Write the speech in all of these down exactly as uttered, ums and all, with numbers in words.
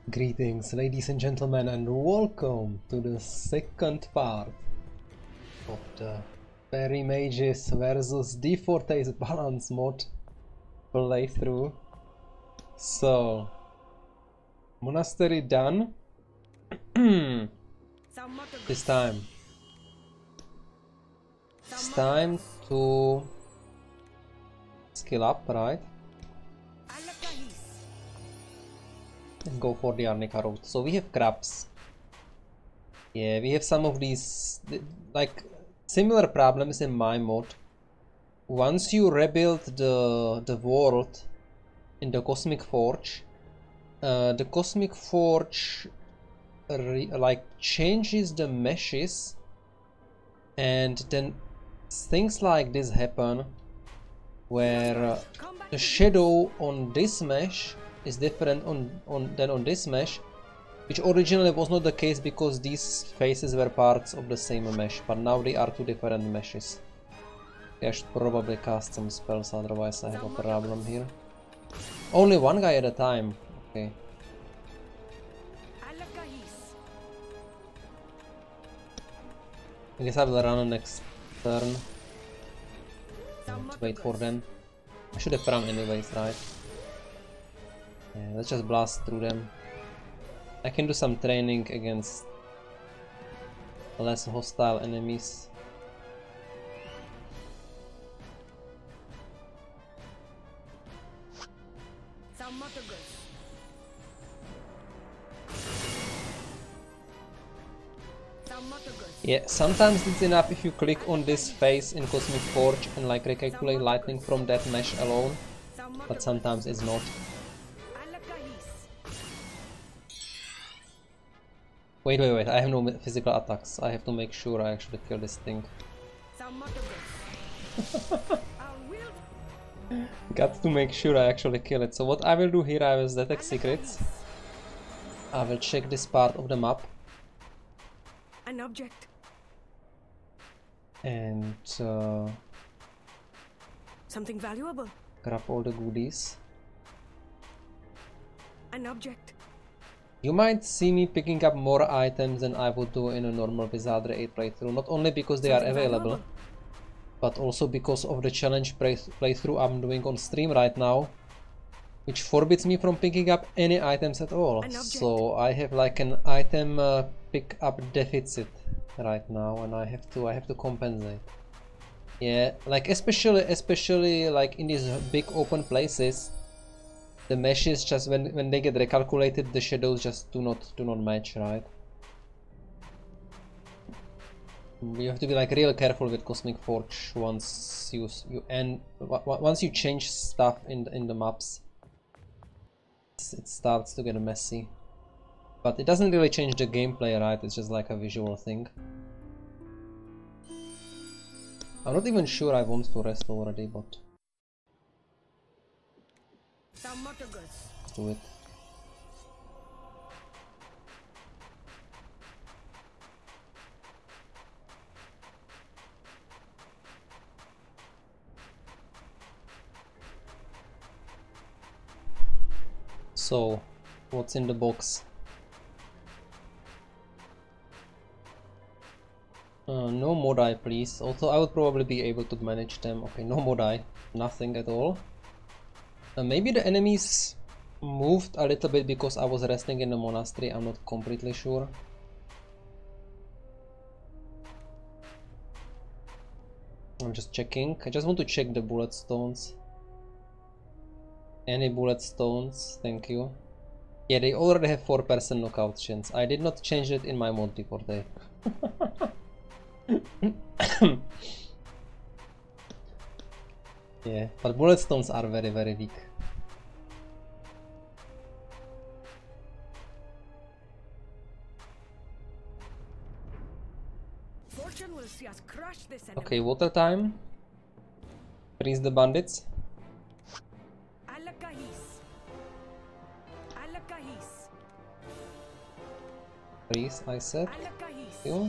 Greetings, ladies and gentlemen, and welcome to the second part of the Fairy Mages versus DFortae's Balance mod playthrough. So, Monastery done. This time. It's time to skill up, right? And go for the Arnika Road. So we have crabs. Yeah, we have some of these like similar problems in my mod. Once you rebuild the the world in the Cosmic Forge, uh, the Cosmic Forge re like changes the meshes, and then things like this happen, where uh, the shadow on this mesh is different on, on than on this mesh, which originally was not the case because these faces were parts of the same mesh, but now they are two different meshes. I should probably cast some spells, otherwise I have a problem here. Only one guy at a time. Okay. I guess I will run next turn. And wait for them. I should have run anyways, right? Yeah, let's just blast through them. I can do some training against less hostile enemies. Yeah, sometimes it's enough if you click on this face in Cosmic Forge and like recalculate lightning from that mesh alone, but sometimes it's not. Wait, wait, wait, I have no physical attacks. I have to make sure I actually kill this thing. Got to make sure I actually kill it. So what I will do here, I will detect secrets. I will check this part of the map. An object. And uh, something valuable. Grab all the goodies. An object. You might see me picking up more items than I would do in a normal Wizardry eight playthrough, not only because they Something are available, valuable. but also because of the challenge play playthrough I'm doing on stream right now, which forbids me from picking up any items at all. So I have like an item uh, pick up deficit right now, and I have to I have to compensate. Yeah, like especially especially like in these big open places. The meshes just when when they get recalculated, the shadows just do not do not match, right? You have to be like real careful with Cosmic Forge once you you and once you change stuff in the, in the maps. It starts to get messy, but it doesn't really change the gameplay, right? It's just like a visual thing. I'm not even sure I want to rest already, but. Let's do it. So, what's in the box? Uh, no Modai, please. Also, I would probably be able to manage them. Okay, no Modai. Nothing at all. Uh, maybe the enemies moved a little bit because I was resting in the monastery, I'm not completely sure. I'm just checking. I just want to check the bullet stones. Any bullet stones? Thank you. Yeah, they already have four percent knockout chance. I did not change it in my mod DFortae. Yeah, but bullet stones are very very weak. Will see us crush this enemy. Okay, water time. Freeze the bandits. Freeze, I said. You.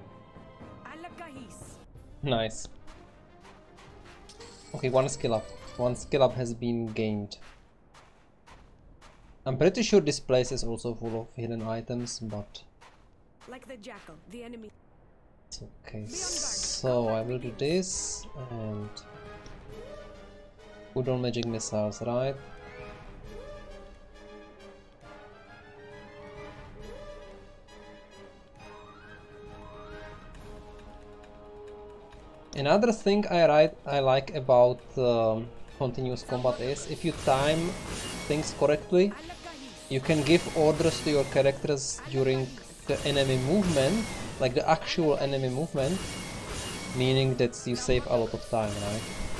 Nice. Okay, one skill up. One skill up has been gained. I'm pretty sure this place is also full of hidden items, but Like the jackal, the enemy. it's okay. So I will do this and put on magic missiles, right? Another thing I write I like about um, continuous combat is if you time things correctly, you can give orders to your characters during the enemy movement, like the actual enemy movement, meaning that you save a lot of time, right?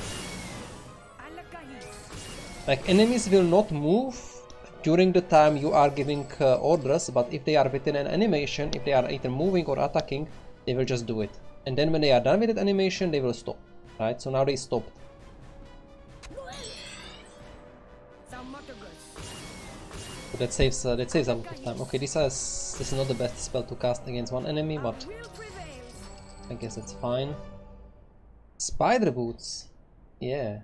Like enemies will not move during the time you are giving uh, orders, but if they are within an animation, if they are either moving or attacking, they will just do it. And then when they are done with that animation, they will stop, right? So now they stopped. So that saves uh, that saves a lot of time. Okay, this is this is not the best spell to cast against one enemy, but I guess it's fine. Spider boots, yeah.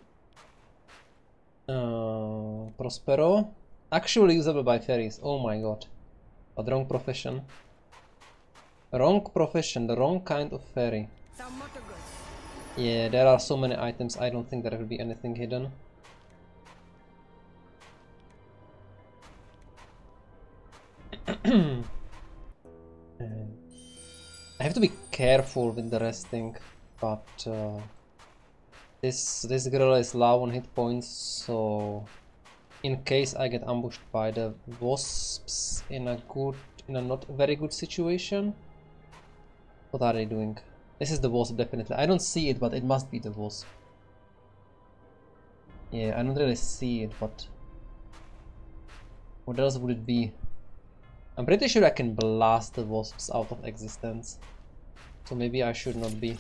Uh, Prospero, actually usable by fairies. Oh my god, but wrong profession. Wrong profession, the wrong kind of fairy. Yeah, there are so many items, I don't think there will be anything hidden. I have to be careful with the resting, but uh, this this girl is low on hit points, so in case I get ambushed by the wasps in a good, in a not very good situation. What are they doing? This is the wasp, definitely. I don't see it, but it must be the wasp. Yeah, I don't really see it, but what else would it be? I'm pretty sure I can blast the wasps out of existence. So maybe I should not be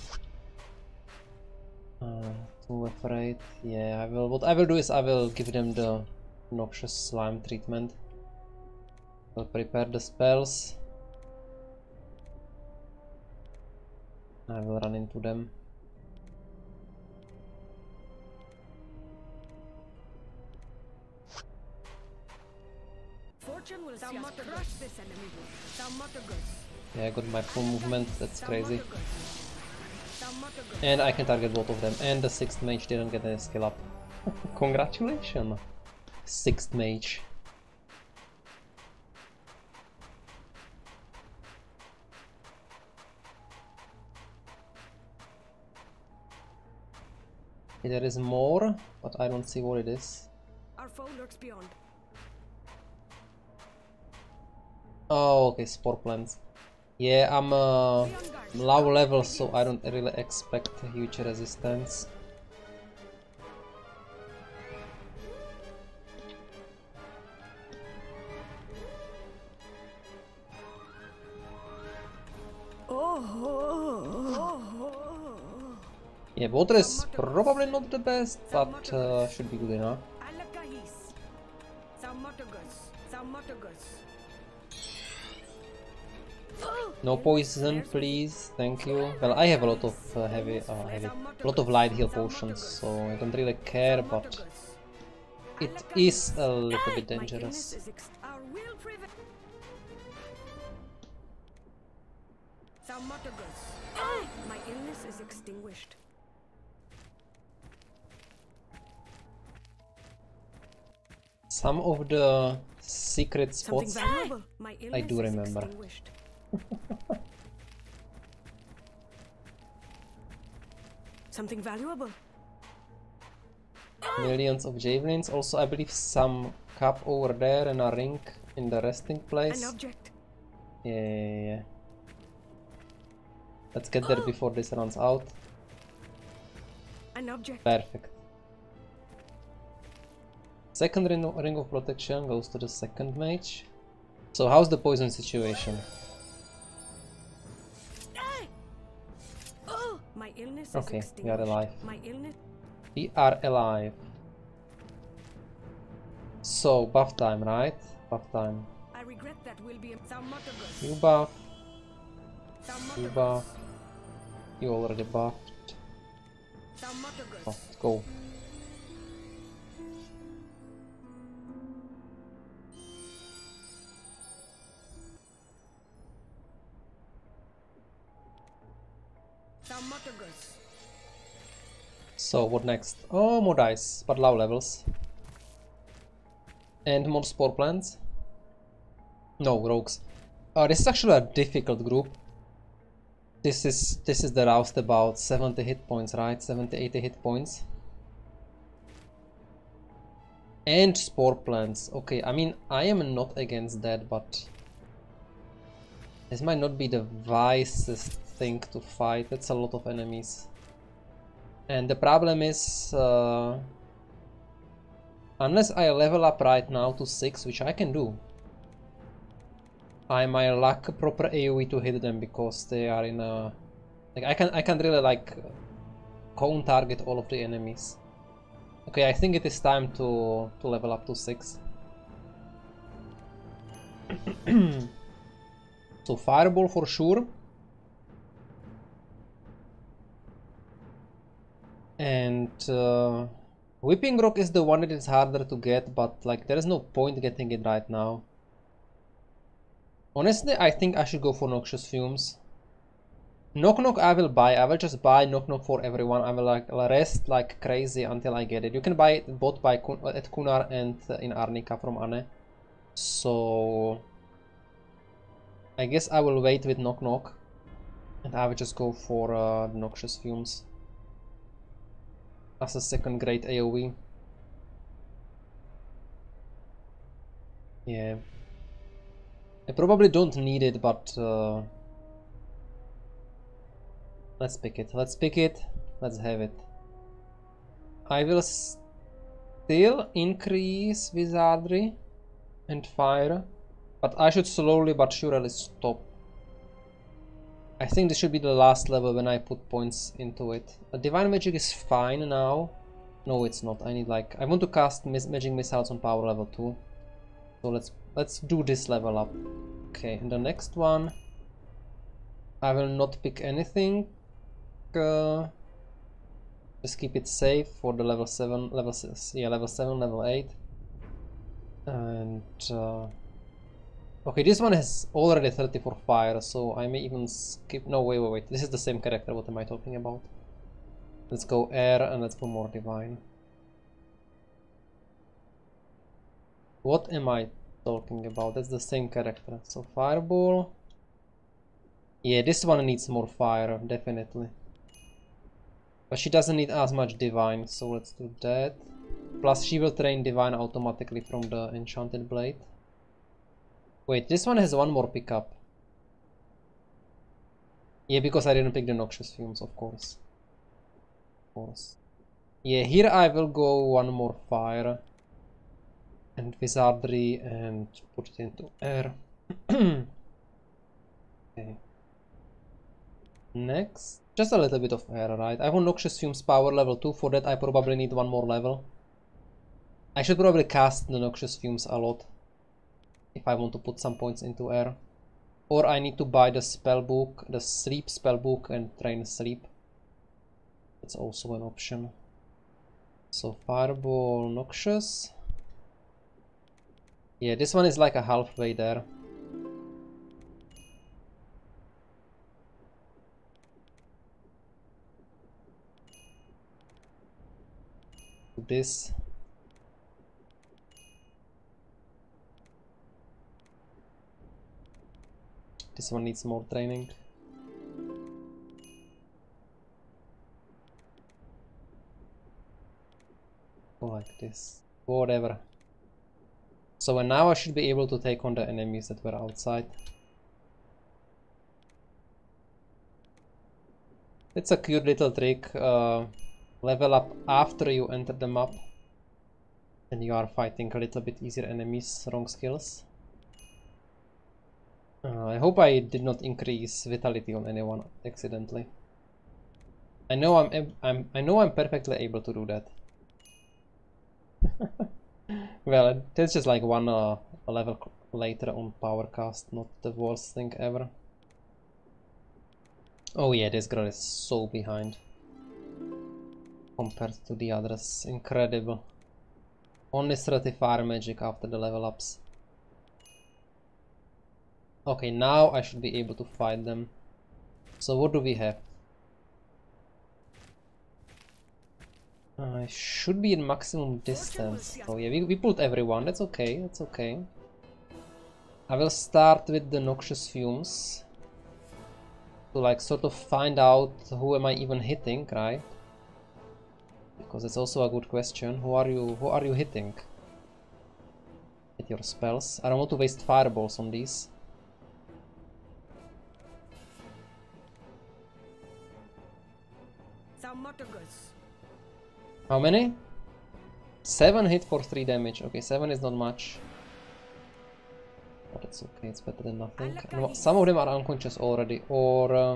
uh, too afraid. Yeah, I will. What I will do is I will give them the noxious slime treatment. I'll prepare the spells. I will run into them. Fortune will see us crush this enemy. Yeah, I got my full movement, that's crazy. And I can target both of them. And the sixth mage didn't get any skill up. Congratulations! Sixth mage. There is more, but I don't see what it is. Our foe lurks beyond. Oh, okay, spore plants. Yeah, I'm uh, low level, so I don't really expect a huge resistance. Yeah, water is probably not the best, but uh, should be good enough. No poison, please. Thank you. Well, I have a lot of uh, heavy, uh, heavy, a lot of light heal potions, so I don't really care. But it is a little bit dangerous. My illness is extinguished. Some of the secret spots I do remember. Something valuable. Millions of javelins. Also, I believe some cup over there and a ring in the resting place. An object. Yeah, yeah, yeah. Let's get there before this runs out. An object. Perfect. Second ring of, ring of protection goes to the second mage. So how's the poison situation? My illness okay, is we are alive. My illness. We are alive. So buff time, right? Buff time. I regret that will be you buff. You buff. You already buffed. Oh, let's go. Mutagus. So what next? Oh, more dice, but low levels. And more spore plants. No, rogues. Uh, this is actually a difficult group. This is this is the roust about seventy hit points, right? seventy eighty hit points. And spore plants. Okay, I mean, I am not against that, but this might not be the wisest thing to fight. That's a lot of enemies. And the problem is, uh, unless I level up right now to six, which I can do, I might lack proper AoE to hit them because they are in a... Like, I can I can really like cone target all of the enemies. Okay, I think it is time to to level up to six. So fireball for sure. And uh, whipping rock is the one that is harder to get, but like there is no point getting it right now. Honestly, I think I should go for noxious fumes. Knock knock I will buy. I will just buy knock knock for everyone. I will like rest like crazy until I get it. You can buy it both by Kun at Kunar and uh, in Arnika from Anne. So I guess I will wait with knock knock, and I will just go for uh, noxious fumes as a second grade AoE. Yeah, I probably don't need it, but uh, let's pick it. Let's pick it. Let's have it. I will still increase Wizardry and Fire, but I should slowly but surely stop. I think this should be the last level when I put points into it. Uh, Divine Magic is fine now. No, it's not. I need like... I want to cast mis Magic Missiles on power level two. So let's let's do this level up. Okay, and the next one... I will not pick anything. Uh, just keep it safe for the level seven, level six, yeah, level seven, level eight. And... Uh, okay, this one has already thirty for fire, so I may even skip... No, wait, wait, wait. This is the same character. What am I talking about? Let's go air and let's go more divine. What am I talking about? That's the same character. So fireball. Yeah, this one needs more fire, definitely. But she doesn't need as much divine, so let's do that. Plus she will train divine automatically from the enchanted blade. Wait, this one has one more pickup. Yeah, because I didn't pick the noxious fumes, of course. Of course. Yeah, here I will go one more fire. And wizardry and put it into air. Okay. Next, just a little bit of air, right? I want noxious fumes power level two. For that I probably need one more level. I should probably cast the noxious fumes a lot if I want to put some points into air. Or I need to buy the spell book, the sleep spell book, and train sleep. That's also an option. So fireball, noxious. Yeah, this one is like a halfway there. This. This one needs more training. Go like this. Whatever. So and now I should be able to take on the enemies that were outside. It's a cute little trick. Uh, level up after you enter the map. And you are fighting a little bit easier enemies, wrong skills. Uh, I hope I did not increase vitality on anyone accidentally. I know I'm I'm I know I'm perfectly able to do that. Well, that's just like one uh, level later on Powercast, not the worst thing ever. Oh yeah, this girl is so behind compared to the others. Incredible. Only thirty fire magic after the level ups. Okay, now I should be able to fight them. So what do we have? I should be in maximum distance. Oh yeah, we, we pulled everyone. That's okay. That's okay. I will start with the noxious fumes to like sort of find out who am I even hitting, right? Because it's also a good question. Who are you? Who are you hitting? Hit your spells. I don't want to waste fireballs on these. How many? Seven hit for three damage. Okay, seven is not much. But that's okay, it's better than nothing. No, some of them are unconscious already, or uh,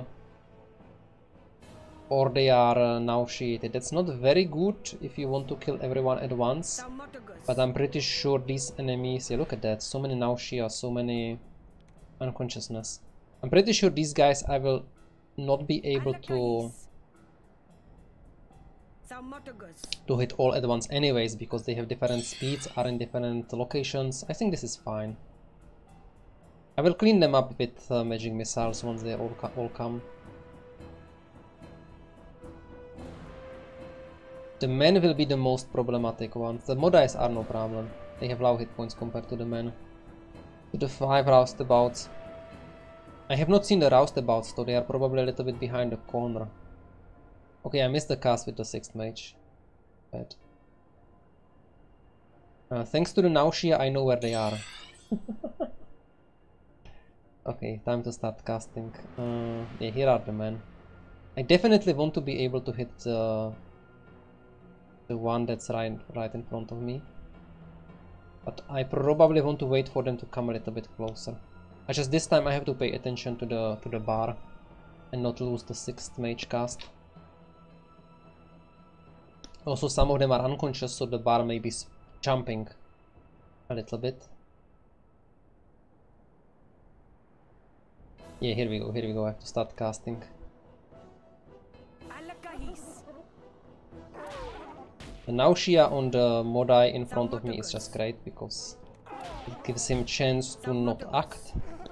or they are uh, nauseated. That's not very good if you want to kill everyone at once. But I'm pretty sure these enemies, yeah, look at that, so many nausea, so many unconsciousness. I'm pretty sure these guys I will not be able to to hit all at once anyways, because they have different speeds, are in different locations. I think this is fine. I will clean them up with uh, magic missiles once they all, co all come. The men will be the most problematic ones. The Modais are no problem. They have low hit points compared to the men. To the five roustabouts. I have not seen the roustabouts, so they are probably a little bit behind the corner. Okay, I missed the cast with the sixth mage. Bad. Uh, thanks to the nausea, I know where they are. Okay, time to start casting. Uh, yeah, here are the men. I definitely want to be able to hit the, the one that's right, right in front of me. But I probably want to wait for them to come a little bit closer. I just this time I have to pay attention to the to the bar and not lose the sixth mage cast. Also, some of them are unconscious, so the bar may be jumping a little bit. Yeah, here we go, here we go, I have to start casting. The nausea on the Modai in front of me is just great, because it gives him chance to not act.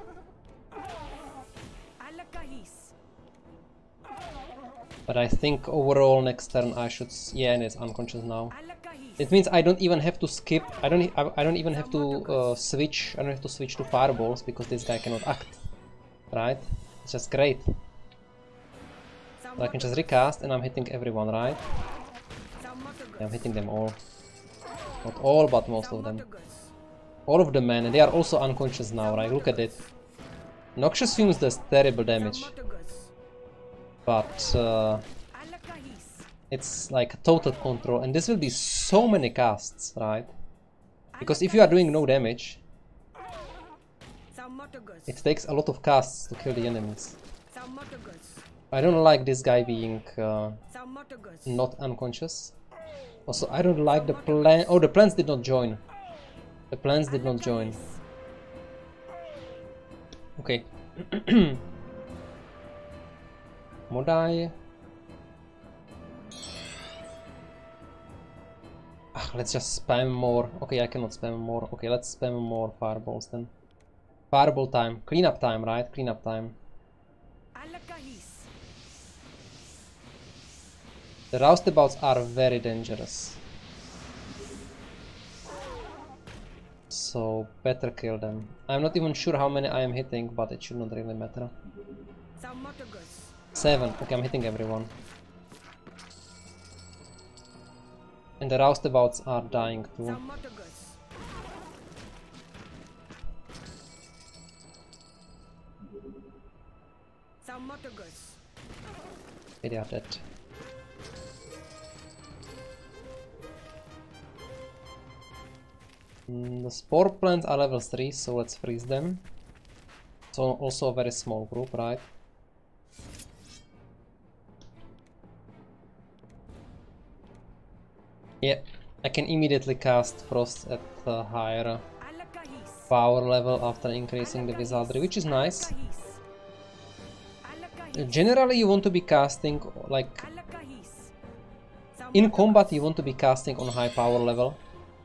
But I think overall next turn I should... yeah, and it's unconscious now. It means I don't even have to skip, I don't I, I don't even have to uh, switch, I don't have to switch to fireballs, because this guy cannot act. Right? It's just great. So I can just recast and I'm hitting everyone, right? Yeah, I'm hitting them all. Not all, but most of them. All of the men, and they are also unconscious now, right? Look at it. Noxious Fumes does terrible damage. But uh, it's like total control, and this will be so many casts, right? Because if you are doing no damage, it takes a lot of casts to kill the enemies. I don't like this guy being uh, not unconscious. Also, I don't like the plan. Oh, the plants did not join. The plants did not join. Okay. Modai. Ah, let's just spam more. Okay, I cannot spam more. Okay, let's spam more fireballs then. Fireball time. Cleanup time, right? Cleanup time. The roustabouts are very dangerous. So, better kill them. I'm not even sure how many I am hitting, but it should not really matter. Seven. Okay, I'm hitting everyone. And the roustabouts are dying too. Okay, they are dead. Mm, the spore plants are level three, so let's freeze them. So also a very small group, right? Yeah, I can immediately cast Frost at a higher power level after increasing the Wizardry, which is nice. Generally you want to be casting, like, in combat you want to be casting on high power level.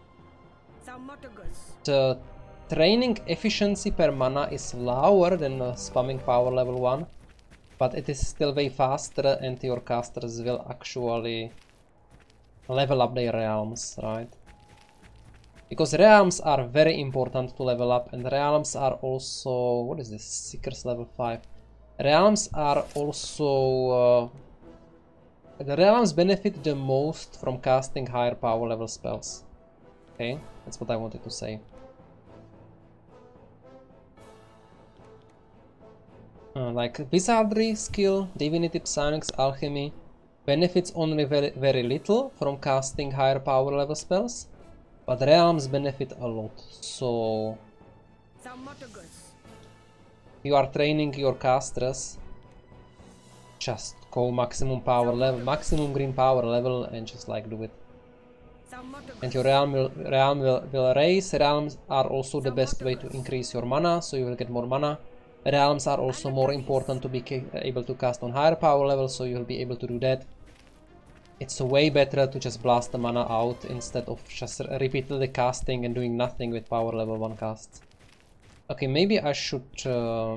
The training efficiency per mana is lower than uh, spamming power level one, but it is still way faster and your casters will actually level up their realms, right? Because realms are very important to level up, and realms are also... what is this? Seekers level five. Realms are also... Uh, the realms benefit the most from casting higher power level spells. Okay, that's what I wanted to say. Uh, like Wizardry skill, Divinity, Psionics, Alchemy benefits only very, very little from casting higher power level spells, but realms benefit a lot. So you are training your casters, just go maximum power level, maximum green power level, and just like do it. And your realm will, realm will, will raise. Realms are also the best way to increase your mana, so you will get more mana. Realms are also more important to be able to cast on higher power levels, so you'll be able to do that. It's way better to just blast the mana out instead of just repeatedly casting and doing nothing with power level one casts. Okay, maybe I should... Uh...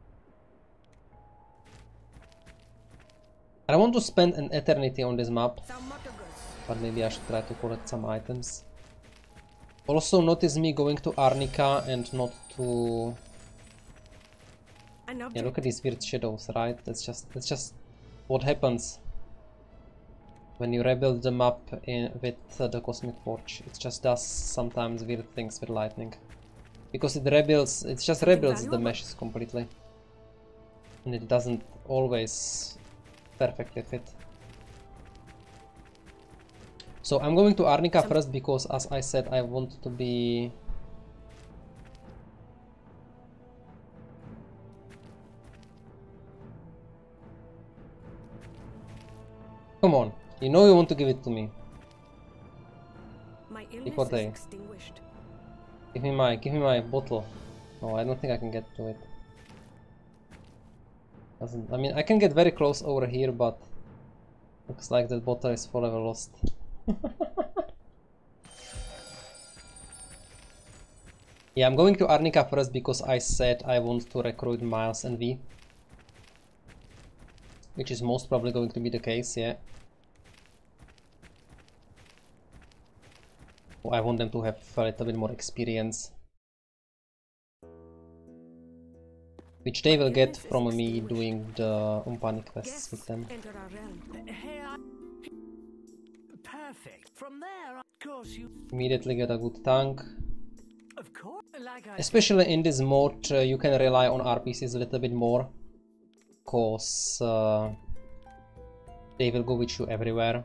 I want to spend an eternity on this map, but maybe I should try to collect some items. Also notice me going to Arnika and not to... Yeah, look at these weird shadows, right? That's just that's just what happens when you rebuild the map in with uh, the Cosmic Forge. It just does sometimes weird things with lightning, because it rebuilds. It just rebuilds the meshes completely, and it doesn't always perfectly fit. So I'm going to Arnika Some... first because, as I said, I want to be. Come on, you know you want to give it to me. My illness is extinguished. Give me my, give me my bottle. Oh, I don't think I can get to it. Doesn't. I mean, I can get very close over here, but looks like that bottle is forever lost. Yeah, I'm going to Arnika first because I said I want to recruit Miles and V, which is most probably going to be the case. Yeah. I want them to have a little bit more experience, which they will get from me doing the Umpani quests with them. Immediately get a good tank. Especially in this mode, uh, you can rely on R P Cs a little bit more, cause uh, they will go with you everywhere.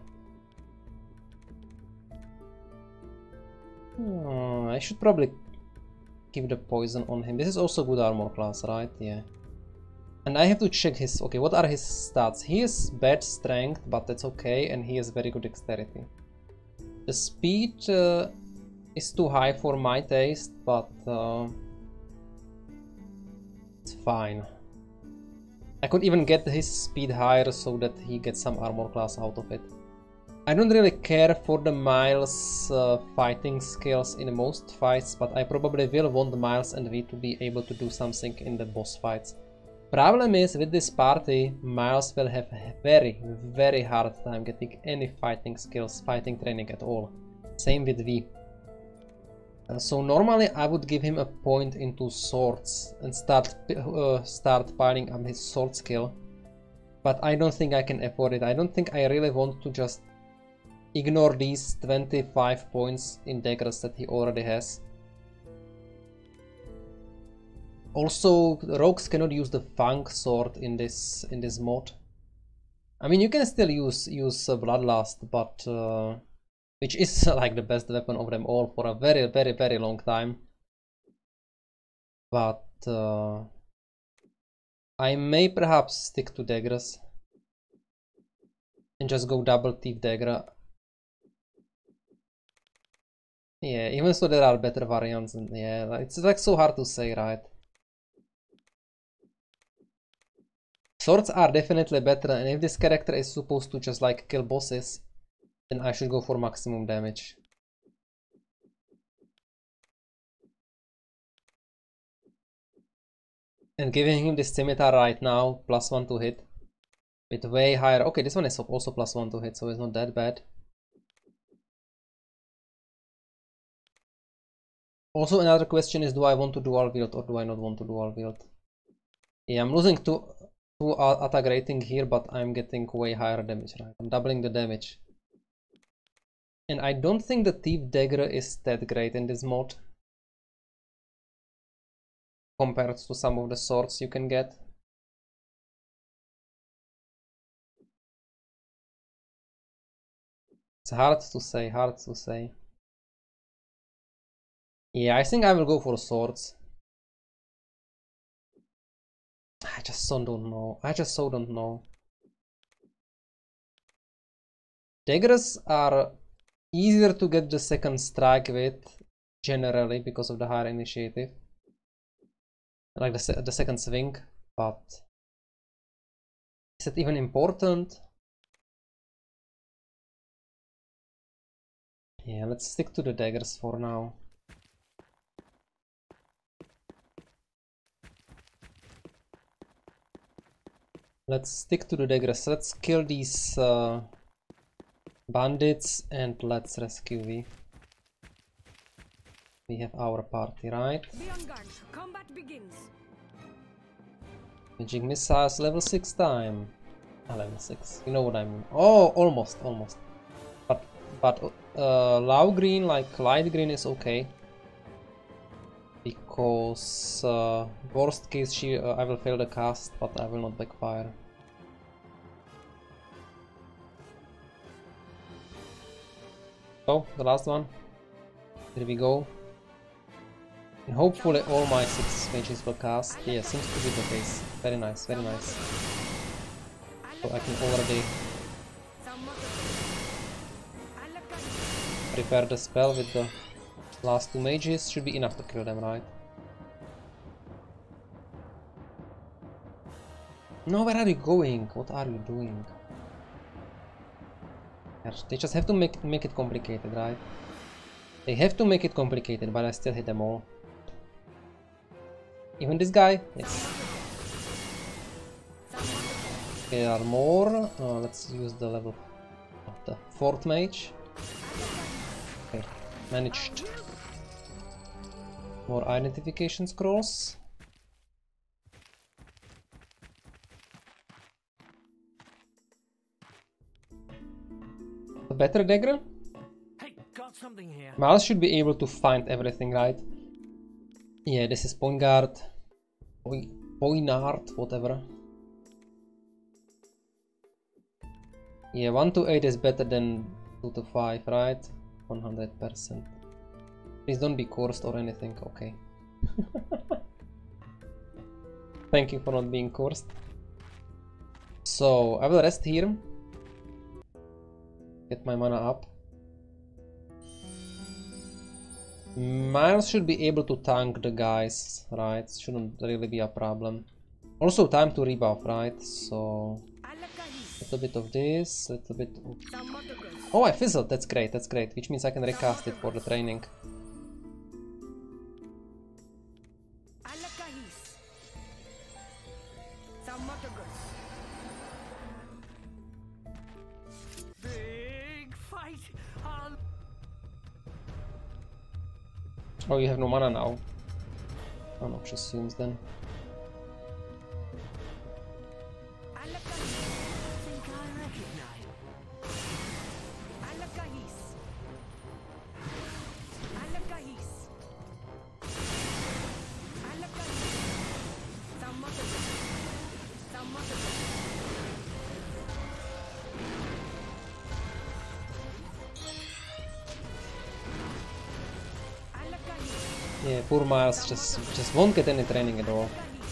Hmm, I should probably keep the poison on him. This is also good armor class, right? Yeah. And I have to check his... Okay, what are his stats? He has bad strength, but that's okay, and he has very good dexterity. The speed uh, is too high for my taste, but uh, it's fine. I could even get his speed higher so that he gets some armor class out of it. I don't really care for the Miles uh, fighting skills in most fights, but I probably will want Miles and V to be able to do something in the boss fights. Problem is, with this party, Miles will have a very, very hard time getting any fighting skills, fighting training at all. Same with V. Uh, so normally I would give him a point into swords and start, uh, start piling up his sword skill. But I don't think I can afford it. I don't think I really want to just ignore these twenty-five points in daggers that he already has. Also, rogues cannot use the Fang sword in this in this mod. I mean, you can still use use uh, Bloodlust, but uh, which is like the best weapon of them all for a very, very, very long time. But uh, I may perhaps stick to daggers and just go double thief dagger. Yeah, even so there are better variants, and yeah, it's like so hard to say, right? Swords are definitely better, and if this character is supposed to just like kill bosses, then I should go for maximum damage. And giving him this scimitar right now, plus one to hit, with way higher... Okay, this one is also plus one to hit, so it's not that bad. Also, another question is, do I want to dual wield or do I not want to dual wield? Yeah, I'm losing two, two attack rating here, but I'm getting way higher damage, right? I'm doubling the damage. And I don't think the Thief Dagger is that great in this mod, compared to some of the swords you can get. It's hard to say, hard to say. Yeah, I think I will go for swords. I just so don't know. I just so don't know. Daggers are easier to get the second strike with, generally, because of the higher initiative. Like the, se the second swing, but is it even important? Yeah, let's stick to the daggers for now. Let's stick to the daggers. Let's kill these uh, bandits and let's rescue V. We have our party, right? Be on guard. Combat begins. Magic missiles, level six time. Ah, level six. You know what I mean? Oh, almost, almost. But, but uh, low green, like light green, is okay. Because uh, worst case, she, uh, I will fail the cast, but I will not backfire. So, the last one. Here we go. And hopefully all my six mages will cast. Yeah, seems to be the case. Very nice, very nice. So I can already prepare the spell with the last two mages. Should be enough to kill them, right? No, where are you going? What are you doing? Gosh, they just have to make, make it complicated, right? They have to make it complicated, but I still hit them all. Even this guy? Yes. There are more. Uh, let's use the level of the fourth mage. Okay, managed. More identification scrolls. A better dagger? Hey, got something here. Miles should be able to find everything, right? Yeah, this is Poingard. Poinard, whatever. Yeah, one to eight is better than two to five, right? one hundred percent. Please don't be cursed or anything, okay. Thank you for not being cursed. So, I will rest here. Get my mana up. Miles should be able to tank the guys, right? Shouldn't really be a problem. Also time to rebuff, right? So... little bit of this, little bit of... Oh, I fizzled! That's great, that's great. Which means I can recast it for the training. Oh, you have no mana now. Unobnoxious seems then. Yeah, poor Miles just just won't get any training at all.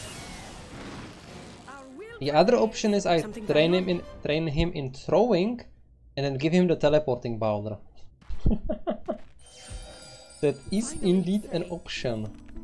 The other option is I train him in train him in throwing and then give him the teleporting boulder. That is indeed an option.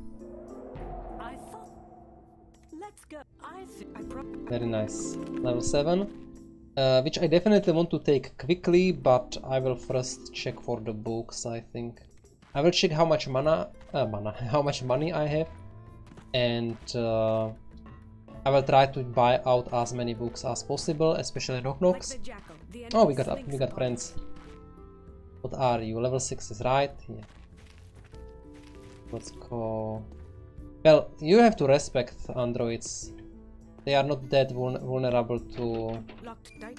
Very nice. Level seven. Uh, which I definitely want to take quickly, but I will first check for the books, I think. I will check how much mana, uh, mana, how much money I have, and uh, I will try to buy out as many books as possible, especially knock knocks. Oh, we got we got friends. What are you? Level six is right. Yeah. Let's go. Well, you have to respect androids. They are not that vul vulnerable to... Locked tight.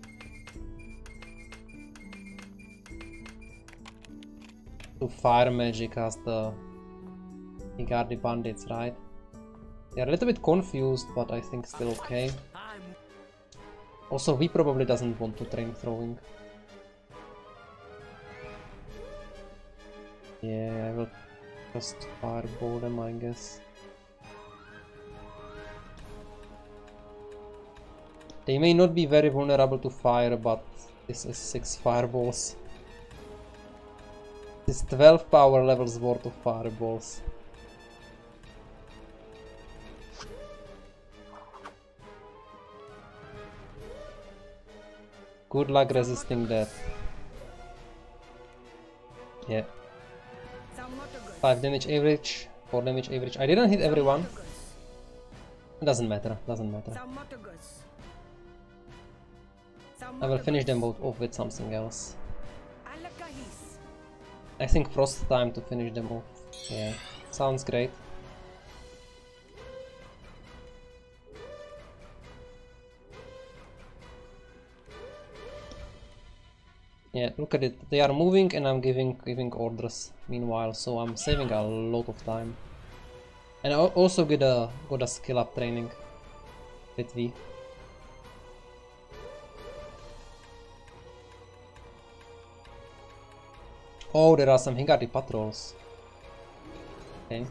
to fire magic as the Higardi bandits, right? They are a little bit confused, but I think still okay. Also, V probably doesn't want to train throwing. Yeah, I will just fireball them, I guess. They may not be very vulnerable to fire, but this is six fireballs. This is twelve power levels worth of fireballs. Good luck resisting that. Yeah. five damage average, four damage average. I didn't hit everyone. Doesn't matter, doesn't matter. I will finish them both off with something else. I think frost time to finish them off. Yeah, sounds great. Yeah, look at it. They are moving and I'm giving giving orders meanwhile, so I'm saving a lot of time. And I also get a got a skill up training with V. Oh, there are some Higardi patrols. Okay.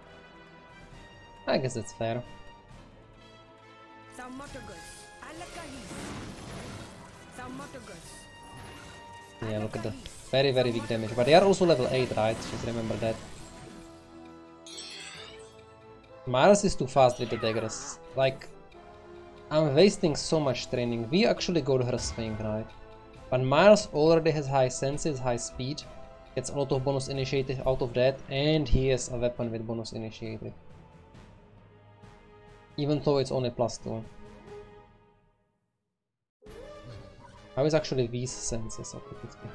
I guess it's fair. Yeah, look at the very very weak damage, but they are also level eight, right? Just remember that. Miles is too fast with the daggers. Like, I'm wasting so much training. We actually got her swing, right? But Miles already has high senses, high speed, gets a lot of bonus initiative out of that, and he has a weapon with bonus initiative. Even though it's only plus two. How is actually V's senses? Okay, let's go.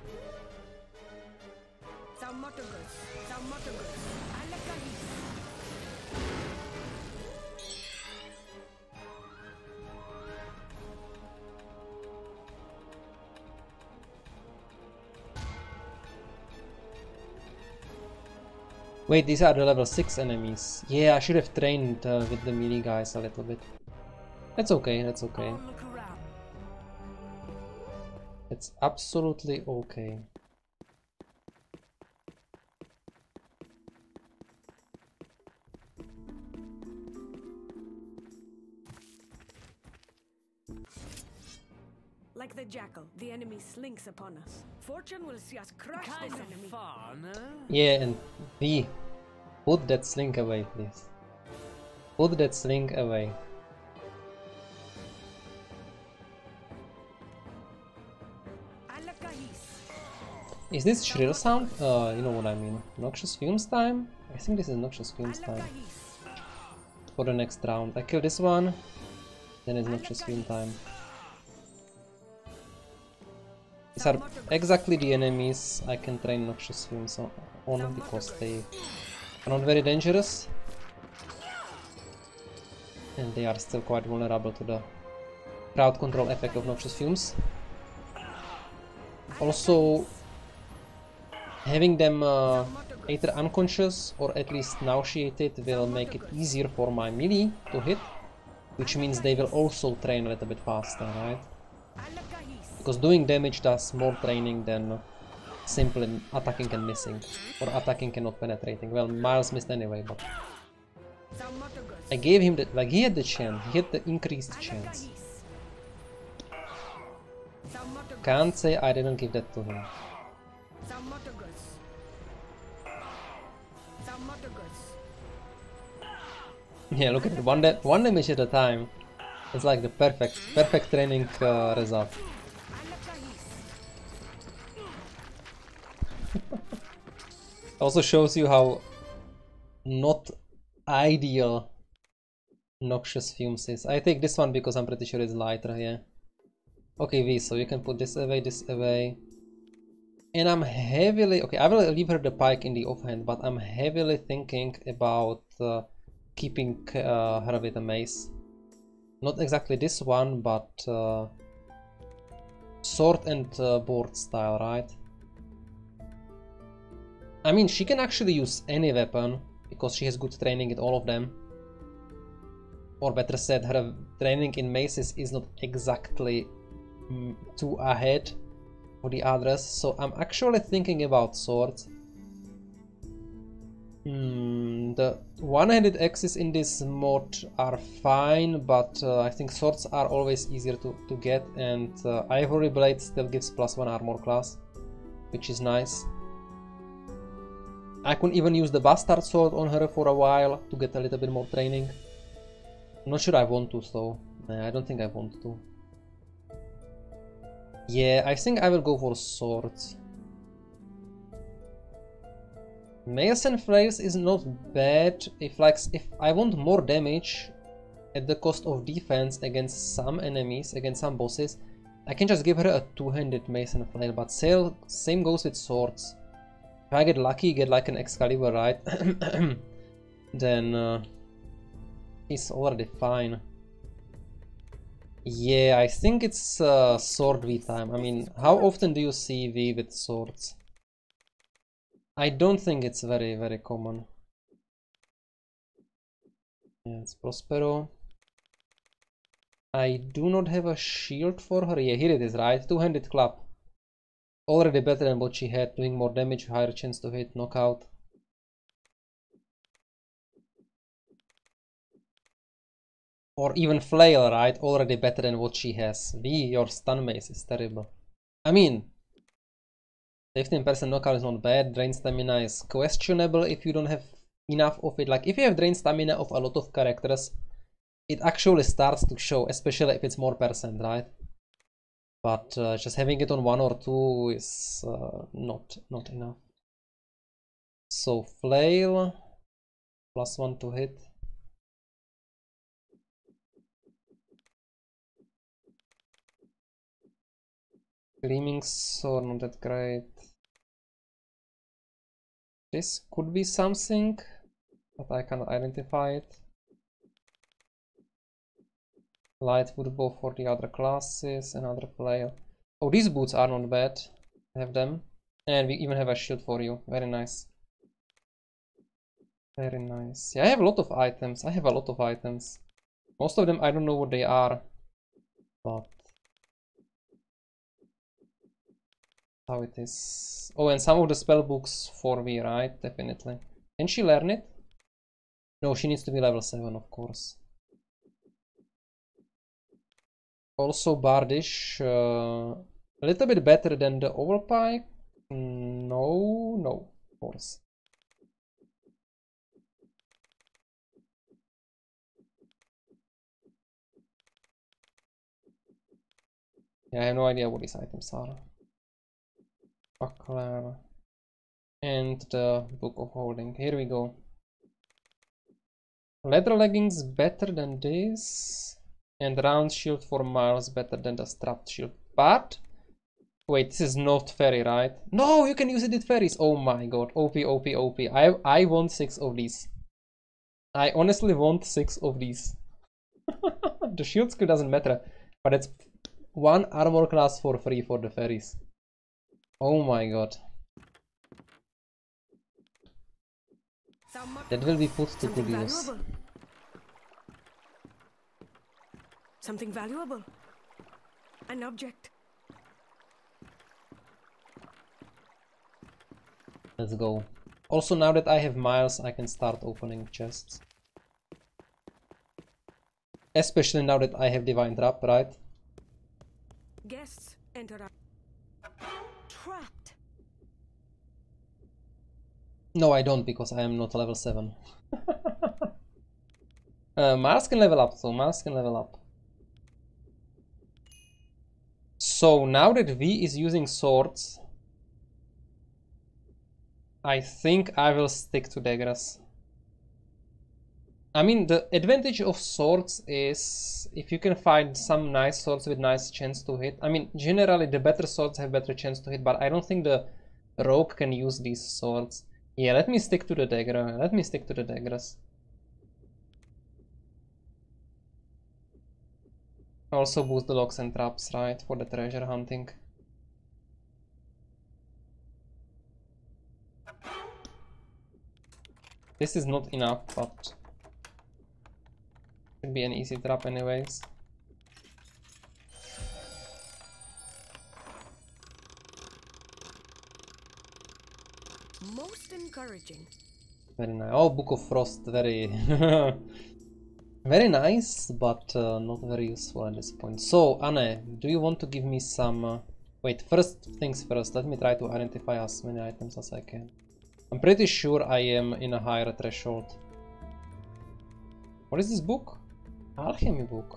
Wait, these are the level six enemies. Yeah, I should have trained uh, with the melee guys a little bit. That's okay, that's okay. It's absolutely okay. Like the jackal, the enemy slinks upon us. Fortune will see us crush Kind this of enemy. fun, eh? Yeah, and V, put that sling away, please. Put that sling away. Is this shrill sound? Uh, you know what I mean. Noxious fumes time? I think this is noxious fumes time. For the next round. I kill this one, then it's noxious fume time. These are exactly the enemies I can train noxious fumes on because they are not very dangerous. And they are still quite vulnerable to the crowd control effect of noxious fumes. Also, having them uh, either unconscious or at least nauseated will make it easier for my melee to hit, which means they will also train a little bit faster, right? Because doing damage does more training than simply attacking and missing, or attacking and not penetrating. Well, Miles missed anyway, but I gave him that, like he had the chance, he had the increased chance. Can't say I didn't give that to him. Yeah, look at it, one, da one damage at a time. It's like the perfect, perfect training uh, result. Also shows you how not ideal noxious fumes is. I take this one because I'm pretty sure it's lighter, yeah. Okay, V, so you can put this away, this away. And I'm heavily... Okay, I will leave her the pike in the offhand, but I'm heavily thinking about uh, keeping uh, her with a mace. Not exactly this one, but uh, sword and uh, board style, right? I mean, she can actually use any weapon, because she has good training in all of them. Or better said, her training in maces is not exactly mm, too ahead for the others, so I'm actually thinking about swords. Hmm, the one-handed axes in this mod are fine, but uh, I think swords are always easier to, to get, and uh, Ivory Blade still gives plus one armor class, which is nice. I could even use the Bastard Sword on her for a while to get a little bit more training. I'm not sure I want to, so nah, I don't think I want to. Yeah, I think I will go for swords. Mails and flails is not bad if like if I want more damage at the cost of defense against some enemies, against some bosses, I can just give her a two-handed mace and flail, but sale, same goes with swords. If I get lucky, get like an Excalibur, right? Then uh, it's already fine. Yeah, I think it's uh, sword V time. I mean, how often do you see V with swords? I don't think it's very, very common. Yeah, it's Prospero. I do not have a shield for her. Yeah, here it is, right? Two-handed club. Already better than what she had, doing more damage, higher chance to hit, knockout. Or even flail, right? Already better than what she has. V, your stun mace is terrible. I mean, fifteen percent knockout is not bad. Drain stamina is questionable if you don't have enough of it. Like, if you have drain stamina of a lot of characters, it actually starts to show, especially if it's more percent, right? But uh, just having it on one or two is uh, not not enough. So flail, plus one to hit. Gleaming sword, not that great. This could be something, but I cannot identify it. Light football for the other classes, another player. Oh, these boots are not bad. Have them. And we even have a shield for you. Very nice. Very nice. Yeah, I have a lot of items. I have a lot of items. Most of them I don't know what they are. But how it is. Oh, and some of the spell books for me, right? Definitely. Can she learn it? No, she needs to be level seven, of course. Also Bardish, uh, a little bit better than the Overpike. No, no, of course. Yeah, I have no idea what these items are. Buckler and the Book of Holding. Here we go. Leather leggings better than this, and round shield for miles better than the strapped shield. But wait, this is not fairy, right? No, you can use it with fairies. Oh my god, O P, O P, O P. I I want six of these. I honestly want six of these. The shield skill doesn't matter, but it's one armor class for free for the fairies. Oh my god. That will be put to good use. Something valuable. An object. Let's go. Also, now that I have miles, I can start opening chests. Especially now that I have Divine Trap, right? Guests enter. Trapped. No, I don't, because I am not level seven. uh, Miles can level up, so Miles can level up. So now that V is using swords, I think I will stick to daggers. I mean, the advantage of swords is if you can find some nice swords with nice chance to hit. I mean, generally the better swords have better chance to hit, but I don't think the rogue can use these swords. Yeah, let me stick to the dagger. Let me stick to the daggers. Also boost the locks and traps, right, for the treasure hunting. This is not enough, but should be an easy trap anyways. Most encouraging. Very nice. Oh, Book of Frost, very very nice, but uh, not very useful at this point. So, Anne, do you want to give me some... Uh... Wait, first things first, let me try to identify as many items as I can. I'm pretty sure I am in a higher threshold. What is this book? Alchemy book.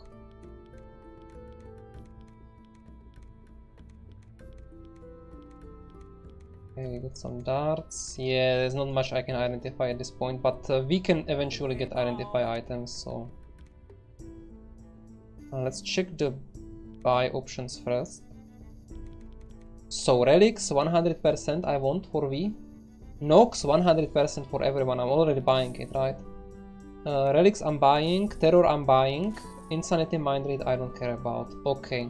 Okay, we got some darts. Yeah, there's not much I can identify at this point, but uh, we can eventually get identify items, so... Uh, let's check the buy options first. So, relics one hundred percent I want for V. Nox one hundred percent for everyone, I'm already buying it, right? Uh, relics I'm buying, terror I'm buying, insanity mind read I don't care about. Okay.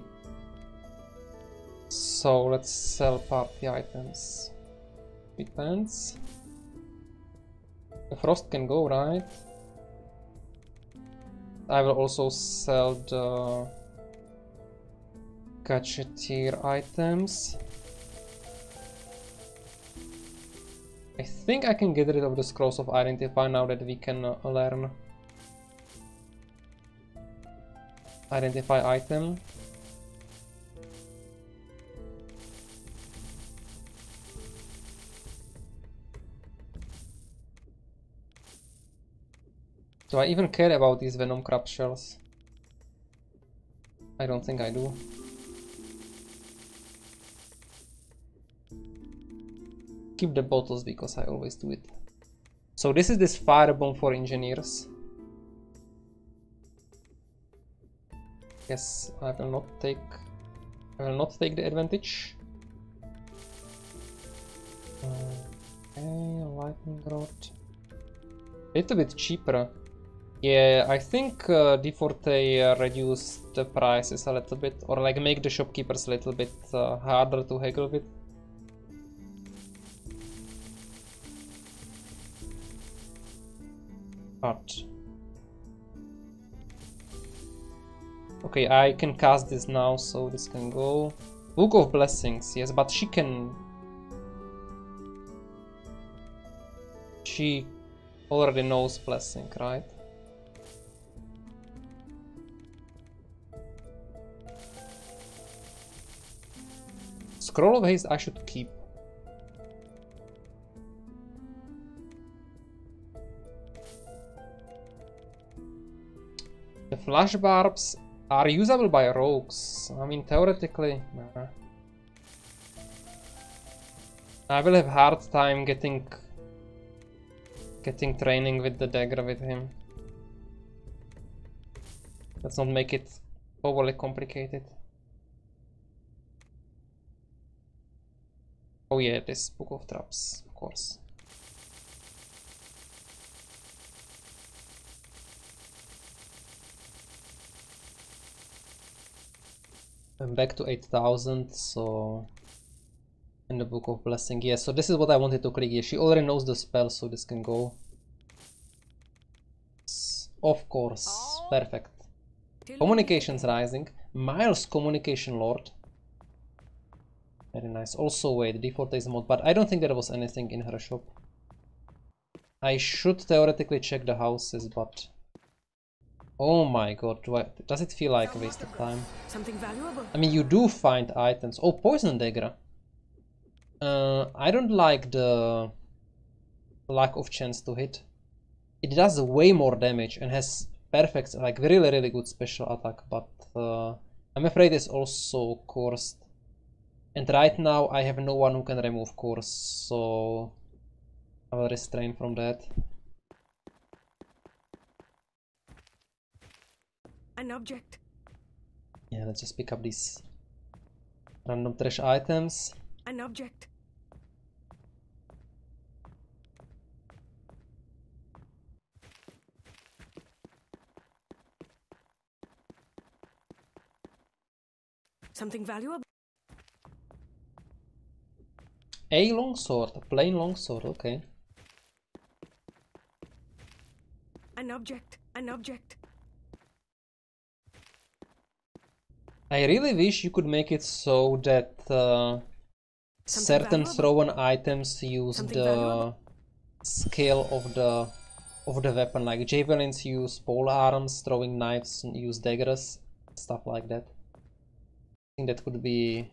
So, let's sell party items. Depends. The frost can go, right? I will also sell the gadgeteer items. I think I can get rid of the scrolls of identify now that we can uh, learn identify item. Do I even care about these venom crab shells? I don't think I do. Keep the bottles because I always do it. So this is this firebomb for engineers. Yes, I will not take I will not take the advantage. Okay, lightning rod. Little bit cheaper. Yeah, I think uh, DFortae uh, reduced the prices a little bit, or like make the shopkeepers a little bit uh, harder to haggle with. But okay, I can cast this now, so this can go. Book of Blessings, yes, but she can. She already knows blessing, right? Scroll of Haste I should keep. The flash barbs are usable by rogues. I mean, theoretically, nah. I will have hard time getting getting training with the dagger with him. Let's not make it overly complicated. Oh yeah, this Book of Traps, of course. I'm back to eight thousand, so... And the Book of Blessing, yeah, so this is what I wanted to click here. She already knows the spell, so this can go. Of course, perfect. Communications Rising. Miles Communication Lord. Very nice. Also, wait, DFortae is mod, but I don't think there was anything in her shop. I should theoretically check the houses, but... Oh my god, do I... does it feel like a waste of time? Something valuable. I mean, you do find items. Oh, Poison Dagger. Uh, I don't like the lack of chance to hit. It does way more damage and has perfect, like really, really good special attack, but uh, I'm afraid it's also cursed. And right now I have no one who can remove curse, so I will restrain from that. An object. Yeah, let's just pick up these random trash items. An object. Something valuable. A longsword, a plain longsword, okay. An object. An object. I really wish you could make it so that uh, certain valuable. thrown items use Something the valuable. scale of the of the weapon. Like javelins use pole arms, throwing knives use daggers, stuff like that. I think that could be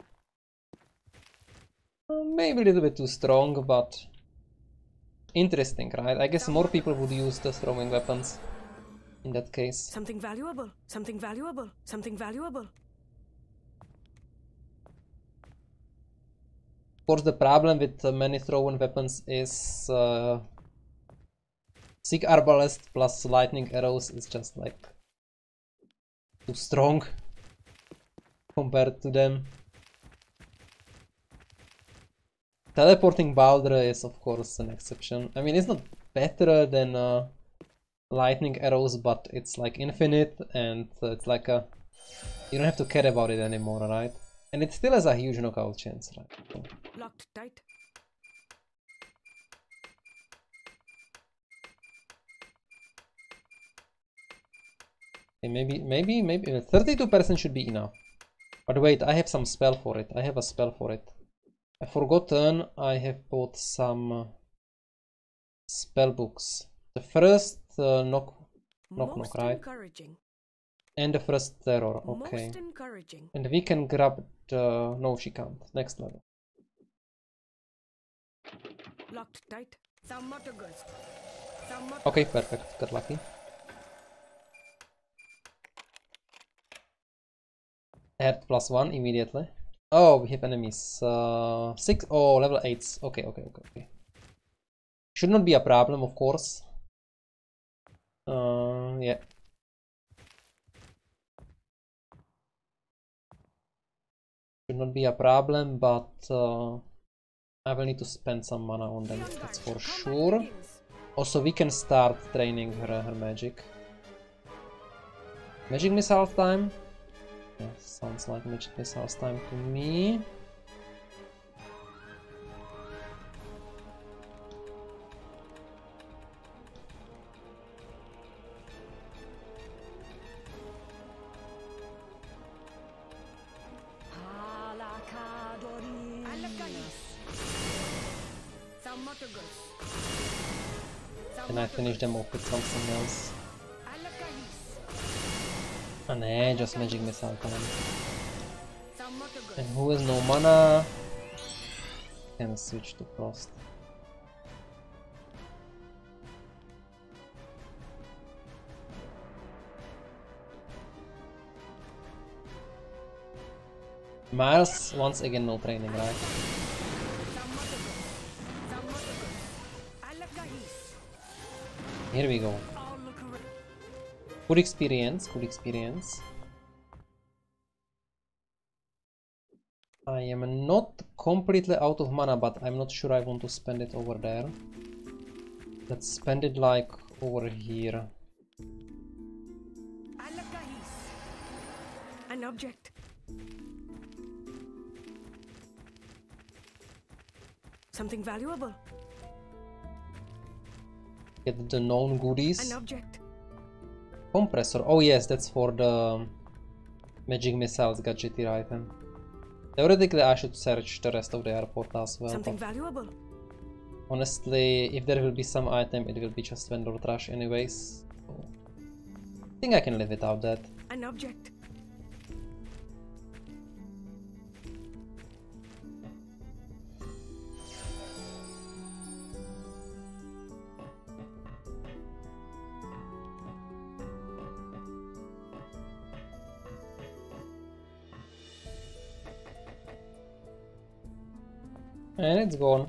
uh, maybe a little bit too strong, but interesting, right? I guess more people would use the throwing weapons in that case. Something valuable. Something valuable. Something valuable. Of course, the problem with uh, many thrown weapons is uh, Sig Arbalest plus lightning arrows is just like too strong compared to them. Teleporting Balder is of course an exception. I mean, it's not better than uh, lightning arrows, but it's like infinite, and uh, it's like a you don't have to care about it anymore, right? And it still has a huge knockout chance, right? So. Locked tight. Okay, maybe, maybe, maybe thirty-two percent should be enough. But wait, I have some spell for it. I have a spell for it. I've forgotten. I have bought some uh, spell books. The first uh, knock, knock, Most knock, right? encouraging. And the first terror. Okay. Most encouraging. And we can grab the... No, she can't. Next level. Locked tight. Some motorgers. Some motor Okay, perfect. Got lucky. Add plus one immediately. Oh, we have enemies. Uh, six. Oh, level eights. Okay, okay, okay, okay. Should not be a problem, of course. Uh, yeah. Should not be a problem, but uh, I will need to spend some mana on them. That's for sure. Also, we can start training her, her magic. Magic missile time. Yeah, sounds like magic missiles time to me. Can I finish them off with something else? Ah, nah, just magic missile time. And who has no mana can switch to Frost. Miles, once again, no training, right? Here we go. Good experience, good experience. I am not completely out of mana, but I'm not sure I want to spend it over there. Let's spend it like over here. An object. Something valuable. Get the known goodies. An object. Compressor. Oh yes, that's for the magic missiles gadgety item. Theoretically, I should search the rest of the airport as well. Something valuable. Honestly, if there will be some item, it will be just vendor trash anyways. So I think I can live without that. An object. And it's gone.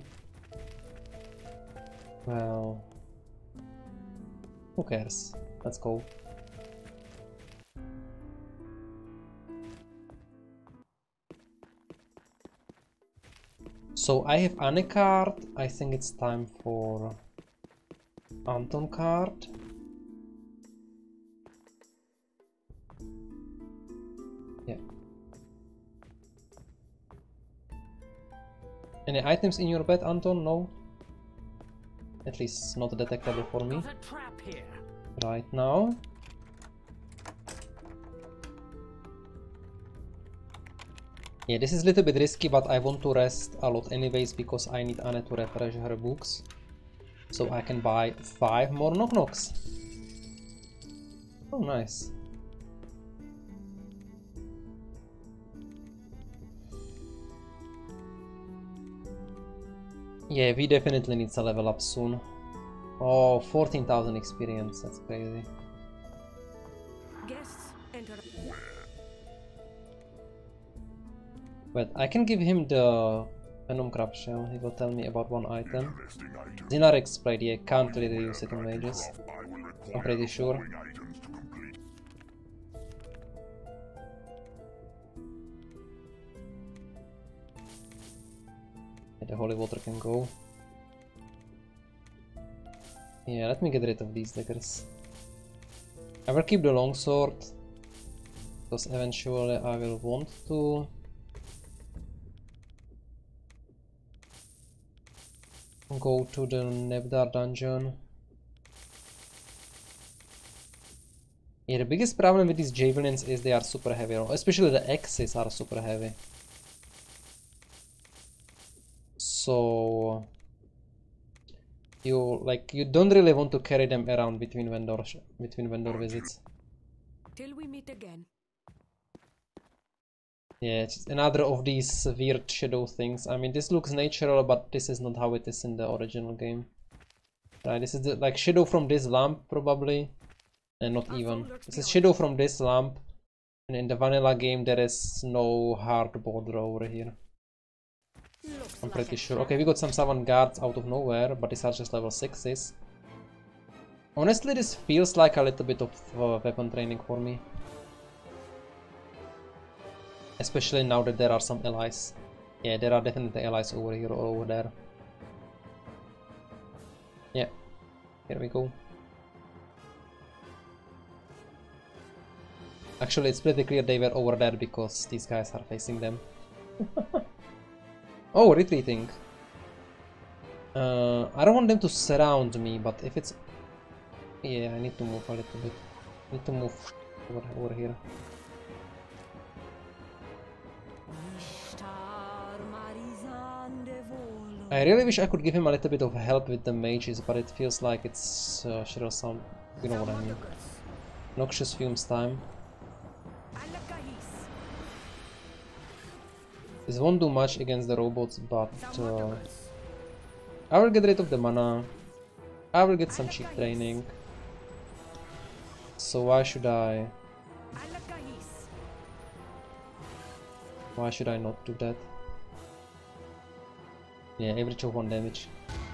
Well, who cares? Let's go. So I have Arnika card. I think it's time for Anton card. Yeah. Any items in your bed, Anton? No? At least not detectable for me. Got a trap here. Right now. Yeah, this is a little bit risky, but I want to rest a lot anyways because I need Anne to refresh her books. So I can buy five more knock knocks. Oh, nice. Yeah, we definitely need to level up soon. Oh, fourteen thousand experience, that's crazy. Guests enter. But I can give him the Venom Crab Shell, he will tell me about one item. Zinarek Sprite, yeah, can't really use it on mages. I'm pretty sure. Yeah, the holy water can go. Yeah, let me get rid of these daggers. I will keep the longsword, because eventually I will want to. Go to the Nebdar dungeon. Yeah, the biggest problem with these javelins is they are super heavy, especially the axes are super heavy. So you like you don't really want to carry them around between vendor between vendor visits. Till we meet again. Yeah, it's another of these weird shadow things. I mean, this looks natural, but this is not how it is in the original game. Right, this is the, like shadow from this lamp, probably. And not even. This is shadow from this lamp. And in the vanilla game, there is no hard border over here. I'm pretty sure. Okay, we got some Savan guards out of nowhere, but these are just level sixes. Honestly, this feels like a little bit of uh, weapon training for me. Especially now that there are some allies. Yeah, there are definitely allies over here or over there. Yeah, here we go. Actually, it's pretty clear they were over there because these guys are facing them. Oh, retreating. Uh, I don't want them to surround me, but if it's... Yeah, I need to move a little bit. I need to move over, over here. I really wish I could give him a little bit of help with the mages, but it feels like it's uh, Cheryl some, you know what I mean. Noxious fumes time. This won't do much against the robots, but uh, I will get rid of the mana. I will get some cheap training. So why should I? Why should I not do that? Yeah, average of one damage.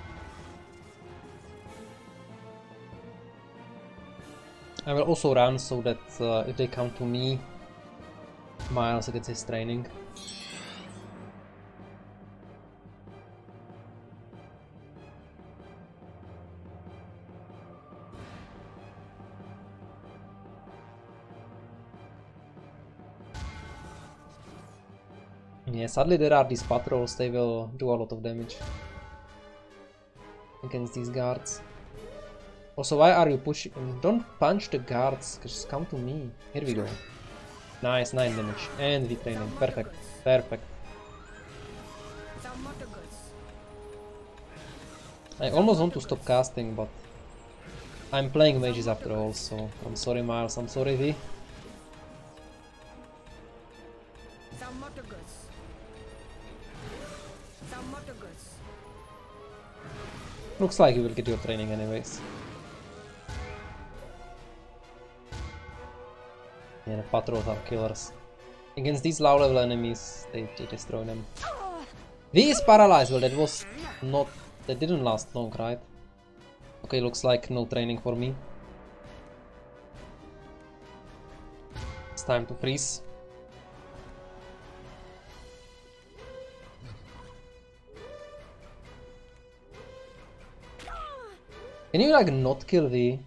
I will also run so that uh, if they come to me, Miles gets his training. Yeah, sadly there are these patrols, they will do a lot of damage against these guards. Also, why are you pushing? Don't punch the guards, just come to me. Here we go. Nice, nine damage. And V training. Perfect. Perfect. I almost want to stop casting, but I'm playing mages after all, so I'm sorry Miles, I'm sorry V. Looks like you will get your training anyways. Yeah, the patrols are killers. Against these low level enemies, they, they destroy them. V is paralyzed, well that was not... that didn't last long, right? Okay, looks like no training for me. It's time to freeze. Can you like not kill V?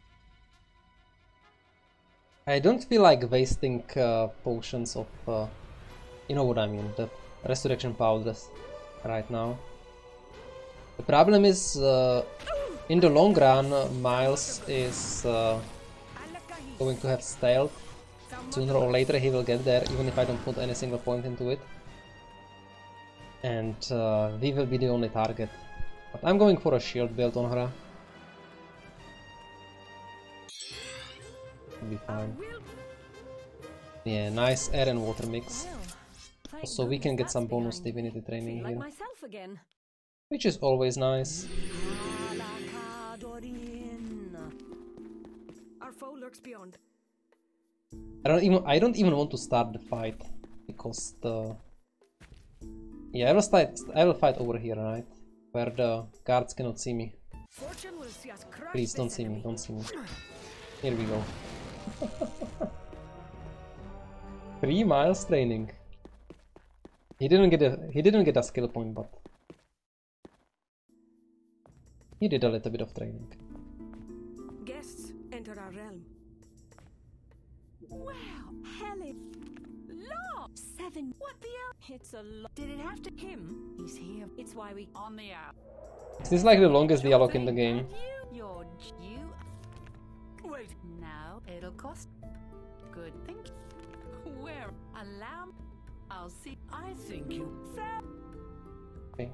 I don't feel like wasting uh, potions of, uh, you know what I mean, the resurrection powders. right now. The problem is, uh, in the long run, Miles is uh, going to have stealth. Sooner or later he will get there, even if I don't put any single point into it. And uh, we will be the only target. But I'm going for a shield build on her. Will be fine. Yeah, nice air and water mix. So we can get some bonus divinity training here. Which is always nice. Our foe lurks beyond. I don't even I don't even want to start the fight because the yeah I will start I will fight over here, right, where the guards cannot see me. Please don't see me, don't see me. Here we go. Three miles training. He didn't get a he didn't get a skill point, but he did a little bit of training. Guests enter our realm. Wow, hell it. Law! Seven. What the hell? It's a lot. Did it have to him? He's here. It's why we on the app. This is like the longest dialogue in the game. You, you're you. Wait. Now it'll cost. Good thing. Where? Allow. I'll see. I think you. Okay.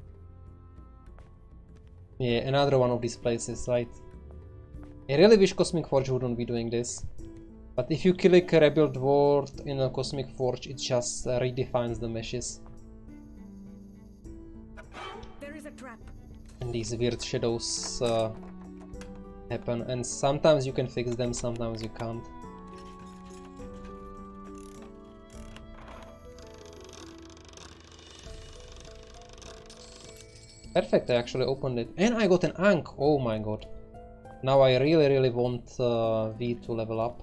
Yeah, another one of these places, right? I really wish Cosmic Forge wouldn't be doing this. But if you click a Rebuild Word in a Cosmic Forge, it just uh, redefines the meshes. There is a trap. And these weird shadows uh, happen, and sometimes you can fix them, sometimes you can't. Perfect, I actually opened it. And I got an Ankh, oh my god. Now I really really want uh, V to level up.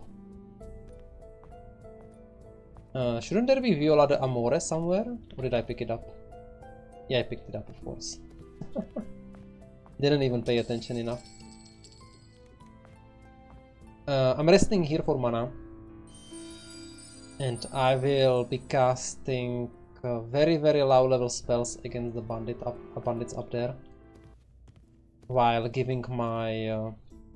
Uh, shouldn't there be Viola de Amore somewhere? Or did I pick it up? Yeah, I picked it up, of course. Didn't even pay attention enough. Uh, I'm resting here for mana. And I will be casting uh, very very low level spells against the bandit up, uh, bandits up there. While giving my... Uh,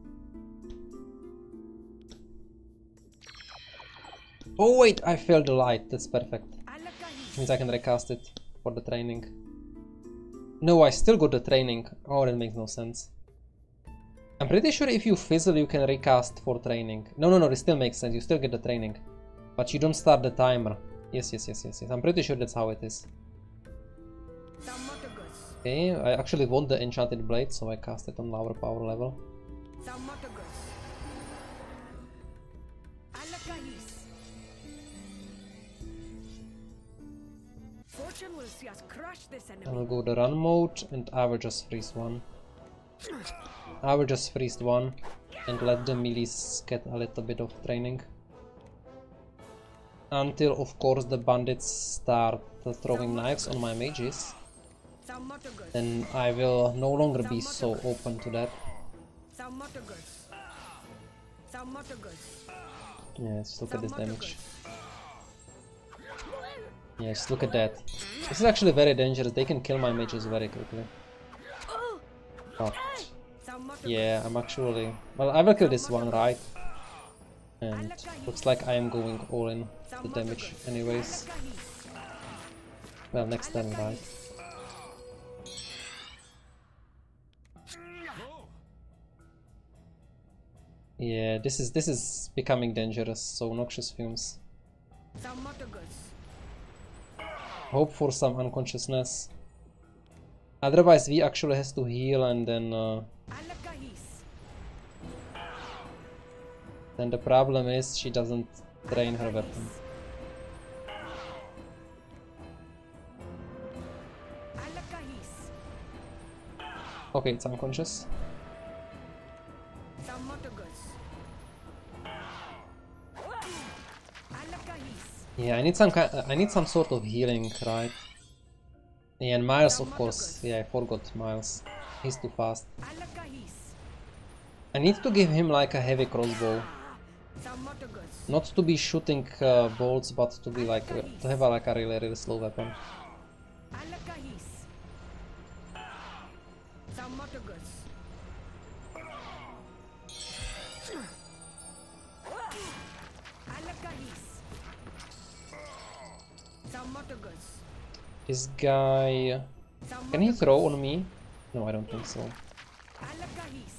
Oh wait, I failed the light, that's perfect. Means I can recast it for the training. No, I still got the training. Oh, that makes no sense. I'm pretty sure if you fizzle you can recast for training. No, no, no, it still makes sense, you still get the training. But you don't start the timer. Yes, yes, yes, yes, yes. I'm pretty sure that's how it is. Okay, I actually want the enchanted blade, so I cast it on lower power level. Will see us crush this enemy. I will go the run mode and I will just freeze one. I will just freeze one and let the melees get a little bit of training. Until of course the bandits start throwing knives on my mages. Then I will no longer be so open to that. Yeah, just look at this damage. Yeah, just look at that. This is actually very dangerous, they can kill my mages very quickly. But yeah, I'm actually... Well, I will kill this one, right? And looks like I am going all in the damage anyways. Well, next time, right? Yeah, this is this is becoming dangerous, so noxious fumes. Hope for some unconsciousness. Otherwise V actually has to heal and then uh, then the problem is she doesn't drain her weapon. Okay, it's unconscious. Yeah, I need some kind. I need some sort of healing, right? Yeah, and Miles, of course. Yeah, I forgot Miles. He's too fast. I need to give him like a heavy crossbow. Not to be shooting uh, bolts, but to be like uh, to have a, like a really really slow weapon. Sammotagus. Alakahis. Sammotagus. This guy... Can he throw on me? No, I don't think so. Alakahis.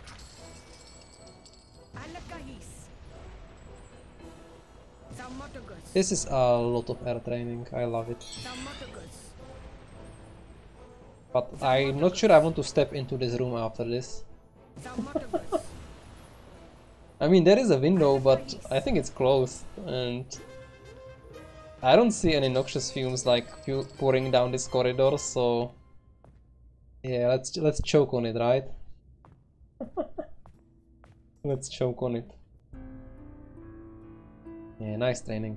Alakahis. Sammotagus. This is a lot of air training, I love it. Sammotagus. But I'm not sure I want to step into this room after this. Sammotagus. I mean, there is a window, but I think it's closed, and I don't see any noxious fumes like pu pouring down this corridor, so yeah, let's let's choke on it, right? Let's choke on it. Yeah, nice training.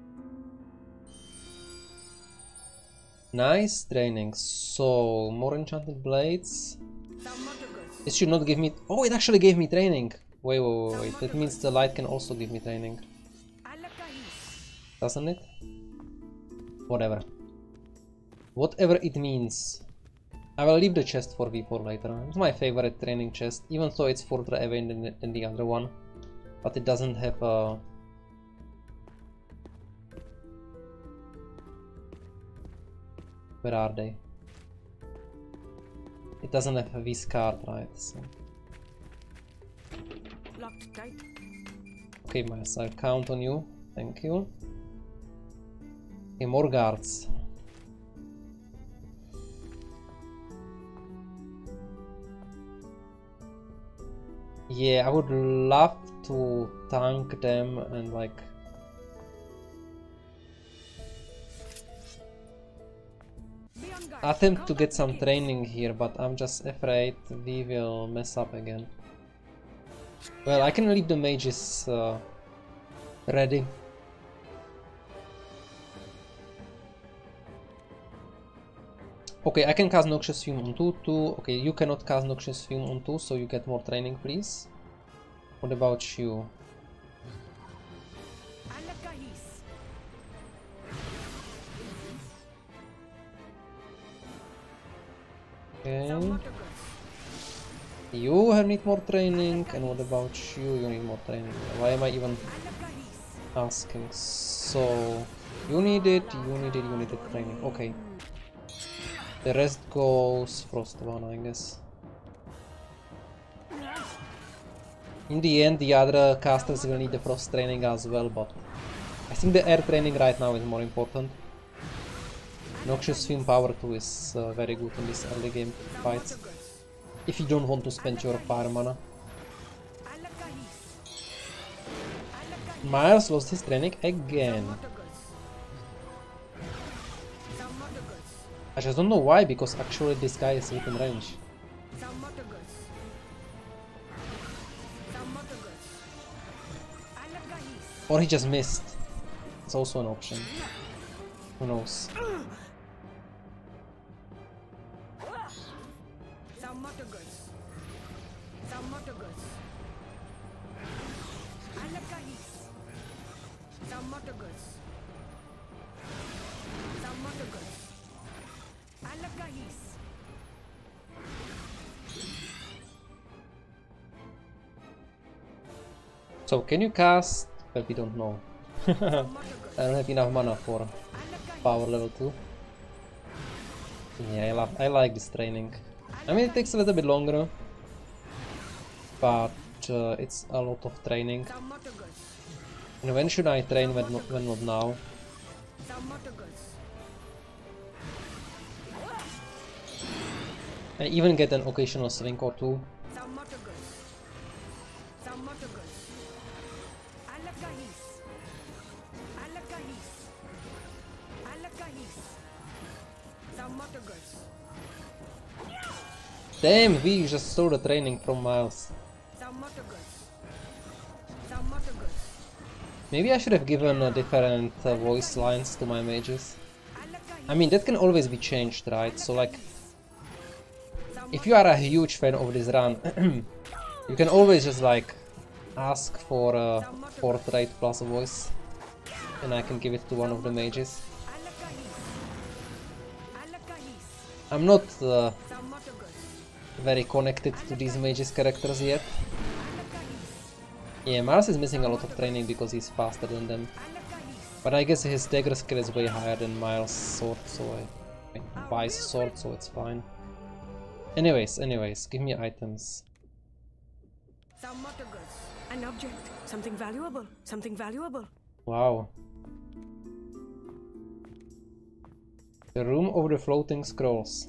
Nice training. So, more enchanted blades. Sammotagus. This should not give me... Oh, it actually gave me training. Wait, wait, wait, wait. That means the light can also give me training. Alakahis. Doesn't it? Whatever. Whatever it means. I will leave the chest for V four later. It's my favorite training chest, even though it's further away than the, than the other one. But it doesn't have a... Where are they? It doesn't have a V card, right? So. Locked tight. Okay, Miles, I'll count on you. Thank you. Okay, more guards. Yeah, I would love to tank them and like... attempt to get some training here, but I'm just afraid we will mess up again. Well, I can leave the mages uh, ready. Okay, I can cast Noxious Fume on two, two. Okay, you cannot cast Noxious Fume on two, so you get more training, please. What about you? Alakahis. Okay. Sammotagus. You have need more training, and what about you? You need more training. Why am I even Alakahis. asking? So, you need it, you need it, you need it training. Okay. The rest goes Frost one, I guess. In the end, the other casters will need the Frost training as well, but I think the air training right now is more important. Noxious Fume Power two is uh, very good in this early game fights. If you don't want to spend your fire mana. Alakahis. Miles lost his training again. Sammotagus. I just don't know why, because actually this guy is within range. Sammotagus. Sammotagus. Alakahis. Or he just missed. It's also an option. Who knows? Sammotagus. Sammotagus. Alakahis. Sammotagus. Sammotagus. Alakahis. So can you cast? Well, we don't know. I don't have enough mana for power level two. Yeah, I, love, I like this training. I mean, it takes a little bit longer, but uh, it's a lot of training. Sammotagus. And when should I train when not, when not now? Sammotagus. I even get an occasional swing or two. Sammotagus. Sammotagus. Alakahis. Alakahis. Alakahis. Sammotagus. Damn, we just stole the training from Miles. Sammotagus. Sammotagus. Maybe I should have given uh, different uh, voice lines to my mages. Alakahis. I mean, that can always be changed, right? So like, if you are a huge fan of this run, you can always just like ask for a portrait plus a voice, and I can give it to one of the mages. Alakahis. Alakahis. I'm not uh, Sammotagus. very connected to these mages characters yet. Yeah, Mars is missing a lot of training because he's faster than them. But I guess his dagger skill is way higher than Miles' sword, so I... I buys sword, so it's fine. Anyways, anyways, give me items. An object. Something valuable. Something valuable. Wow. The room of the floating scrolls.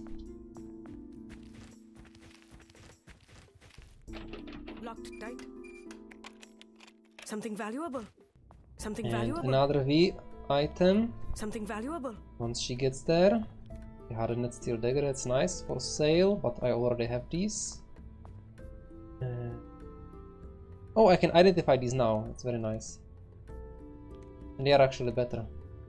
Locked tight. Something valuable. Something And valuable. another V item. Something valuable. Once she gets there. The hardened steel dagger, that's nice for sale, but I already have these. Uh, oh, I can identify these now. That's very nice. And they are actually better.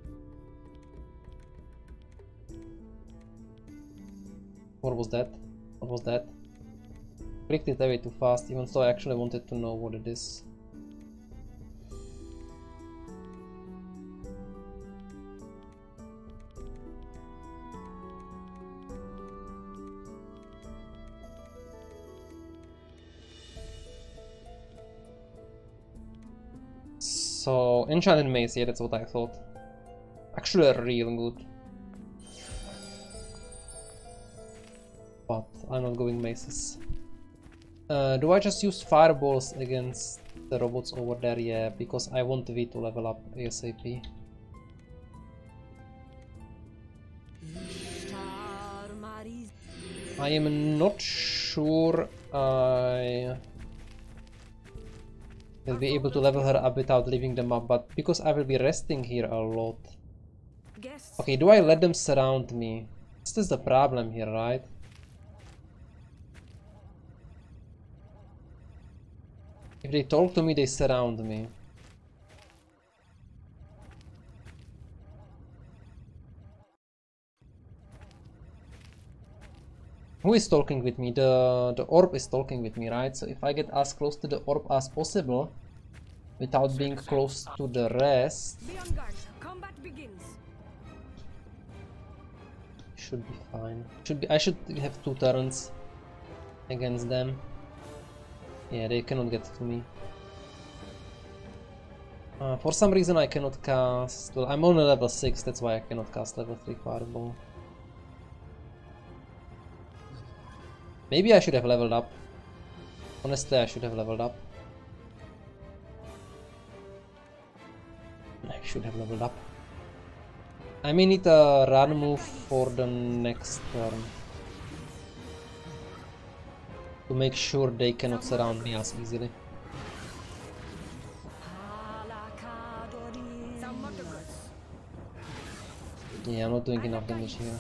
What was that? What was that? Clicked it away too fast, even though I actually wanted to know what it is. So, enchanted mace, yeah, that's what I thought. Actually, real good. But I'm not going maces. Uh, do I just use fireballs against the robots over there? Yeah, because I want V to level up ASAP. I am not sure I will be able to level her up without leaving them up, but because I will be resting here a lot. Okay, do I let them surround me? This is the problem here, right? If they talk to me, they surround me. Who is talking with me? The, the orb is talking with me, right? So if I get as close to the orb as possible, without being close to the rest, Be on guard. Combat begins. should be fine. Should be. I should have two turns against them. Yeah, they cannot get to me. Uh, for some reason I cannot cast... Well, I'm only level six, that's why I cannot cast level three fireball. Maybe I should have leveled up. Honestly, I should have leveled up. I should have leveled up. I may need a run move for the next turn. To make sure they cannot surround me as easily. Yeah, I'm not doing enough damage here.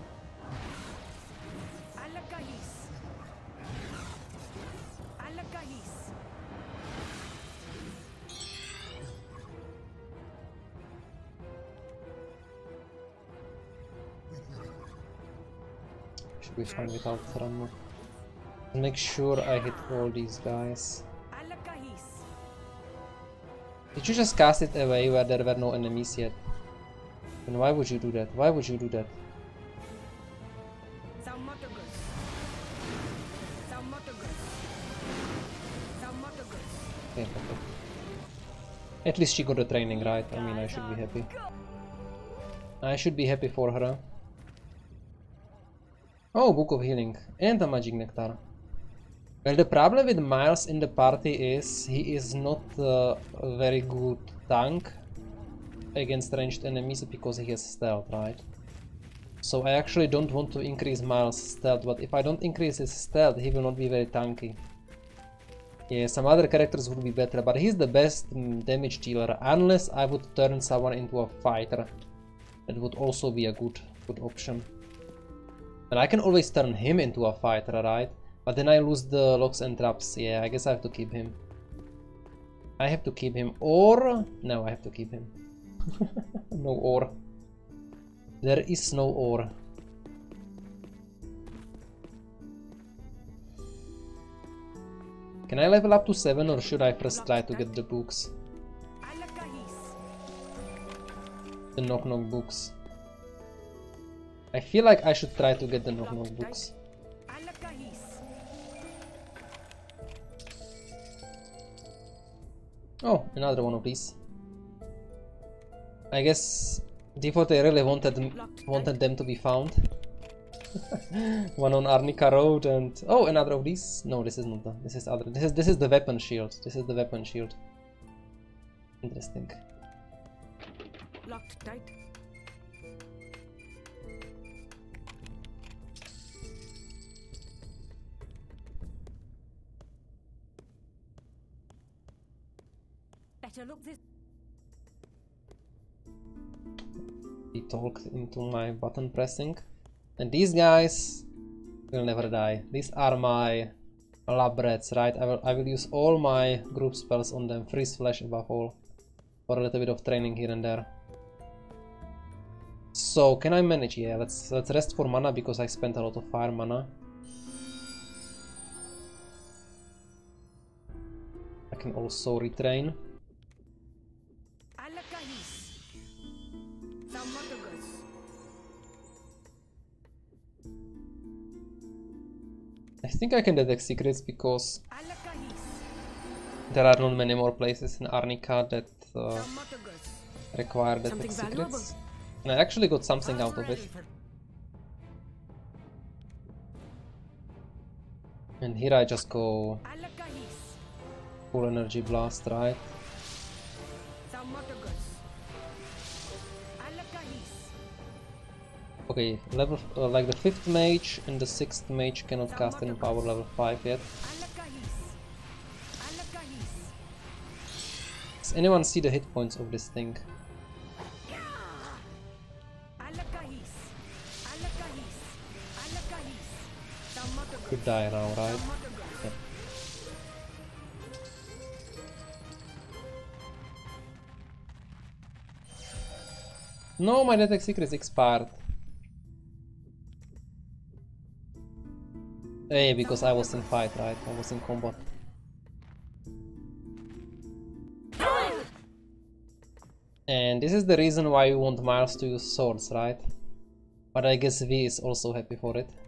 Should be fine without run move. Make sure I hit all these guys. Did you just cast it away where there were no enemies yet? And why would you do that? Why would you do that? Okay, okay. At least she got the training right. I mean, I should be happy. I should be happy for her. Oh, Book of Healing and a Magic Nectar. Well, the problem with Miles in the party is he is not uh, a very good tank against ranged enemies because he has stealth, right? So I actually don't want to increase Miles' stealth, but if I don't increase his stealth, he will not be very tanky. Yeah, some other characters would be better, but he's the best mm, damage dealer, unless I would turn someone into a fighter. That would also be a good, good option. And I can always turn him into a fighter, right? But then I lose the locks and traps. Yeah, I guess I have to keep him. I have to keep him, or... No, I have to keep him. No or. There is no or. Can I level up to seven, or should I first try to get the books? The knock knock books. I feel like I should try to get the knock knock books. Oh, another one of these. I guess DFortae really wanted wanted them to be found. One on Arnika Road and oh, another of these. No, this is not the. This is other. This is this is the weapon shield. This is the weapon shield. Interesting. Locked tight. Better look this. He talked into my button pressing. And these guys will never die. These are my lab rats, right? I will I will use all my group spells on them. Freeze flash above all. For a little bit of training here and there. So can I manage? Yeah, let's let's rest for mana because I spent a lot of fire mana. I can also retrain. I think I can detect secrets because there are not many more places in Arnika that uh, require detect secrets. And I actually got something out of it. And here I just go full energy blast, right? Okay, level uh, like the fifth mage and the sixth mage cannot cast any power level five yet. Does anyone see the hit points of this thing? Could die now, right? Yeah. No, my detect secrets expired. Hey, because I was in fight, right? I was in combat. And this is the reason why you want Miles to use swords, right? But I guess V is also happy for it.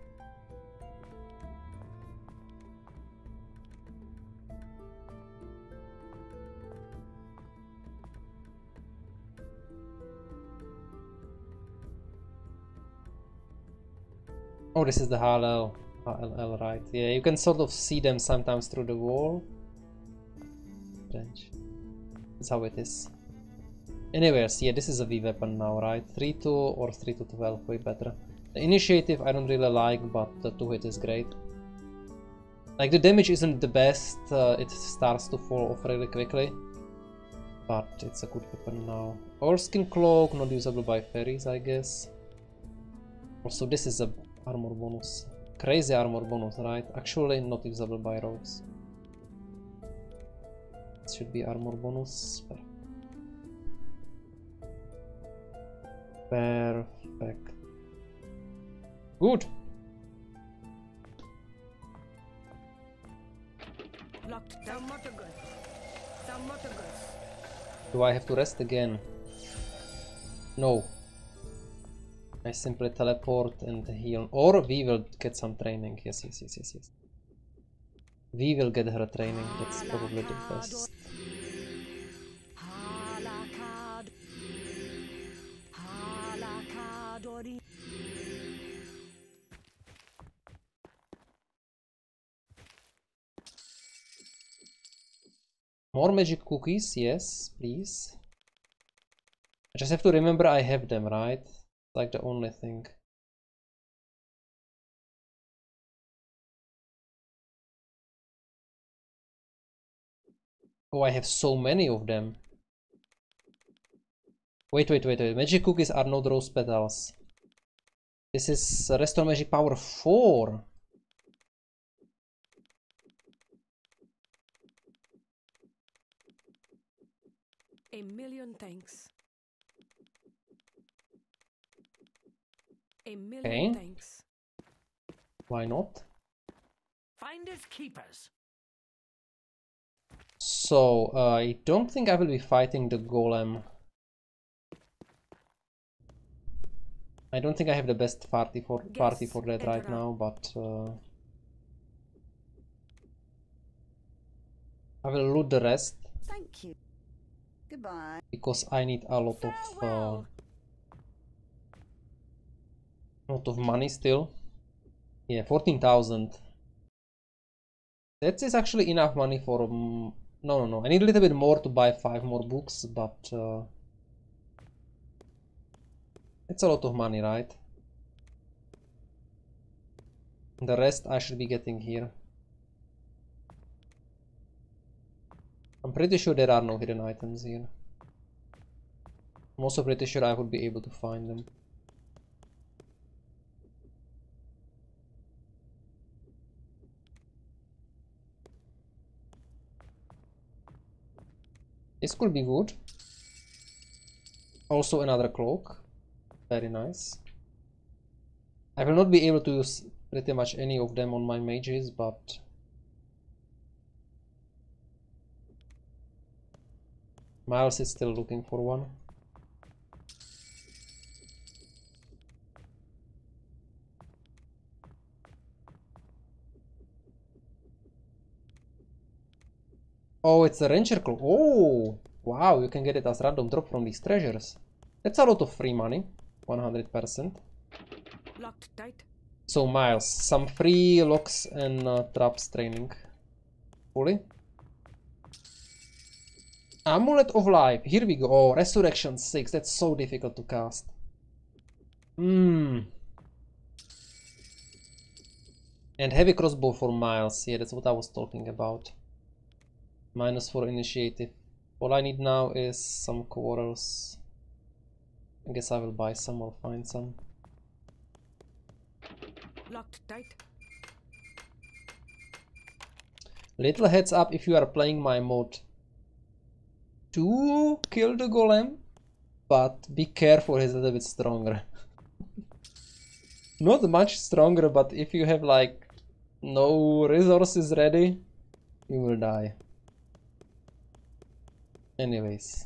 Oh, this is the Hallel. L L, right? Yeah, you can sort of see them sometimes through the wall. Strange. That's how it is. Anyways, yeah, this is a V weapon now, right? three two or three to twelve, way better. The initiative I don't really like, but the two hit is great. Like, the damage isn't the best, uh, it starts to fall off really quickly. But it's a good weapon now. Oilskin Cloak, not usable by fairies, I guess. Also, this is a armor bonus. Crazy armor bonus, right? Actually not usable by rogues. It should be armor bonus. Perfect. Good. Locked down. Do I have to rest again? No. I simply teleport and heal. Or we will get some training. Yes, yes, yes, yes, yes. We will get her training. That's probably the best. More magic cookies, yes, please. I just have to remember I have them, right? Like the only thing. Oh, I have so many of them. Wait, wait, wait, wait. Magic cookies are not rose petals. This is restore magic power four. A million thanks. A million Okay. thanks. Why not? Finders keepers. So, uh, I don't think I will be fighting the golem. I don't think I have the best party for party for that right now, but uh, I will loot the rest. Thank you. Goodbye. Because I need a lot of uh, lot of money still. Yeah, fourteen thousand. That is actually enough money for um, no no no. I need a little bit more to buy five more books, but uh, it's a lot of money, right? The rest I should be getting here. I'm pretty sure there are no hidden items here. I'm also pretty sure I would be able to find them. This could be good. Also another cloak. Very nice. I will not be able to use pretty much any of them on my mages, but Miles is still looking for one. Oh, it's a ranger cloak. Oh, wow, you can get it as random drop from these treasures. That's a lot of free money, one hundred percent. Locked tight. So Miles, some free locks and uh, traps training. Fully. Amulet of Life, here we go. Oh, Resurrection six, that's so difficult to cast. Hmm. And heavy crossbow for Miles, yeah, that's what I was talking about. Minus four initiative. All I need now is some quarrels. I guess I will buy some or find some. Locked tight. Little heads up if you are playing my mod to kill the golem, but be careful, he's a little bit stronger. Not much stronger, but if you have like no resources ready, you will die. Anyways.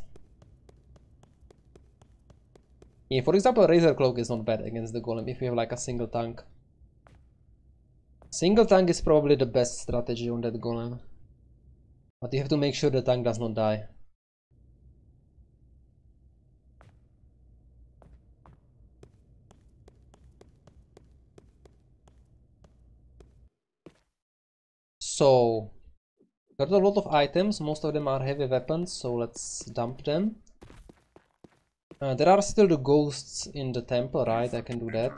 Yeah, for example, Razor Cloak is not bad against the golem if you have like a single tank. Single tank is probably the best strategy on that golem. But you have to make sure the tank does not die. So, got a lot of items, most of them are heavy weapons, so let's dump them. Uh, there are still the ghosts in the temple, right? I can do that.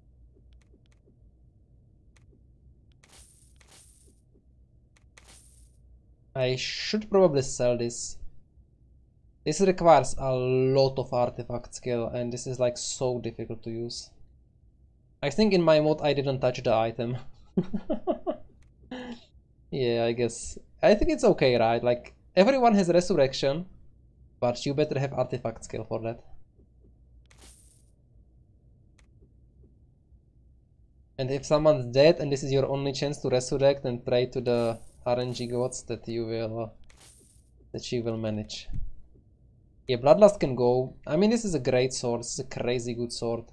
I should probably sell this. This requires a lot of artifact skill, and this is like so difficult to use. I think in my mod I didn't touch the item. Yeah, I guess. I think it's okay, right? Like, everyone has resurrection, but you better have artifact skill for that. And if someone's dead and this is your only chance to resurrect and pray to the R N G gods that you will that you will manage. Yeah, Bloodlust can go. I mean, this is a great sword. This is a crazy good sword.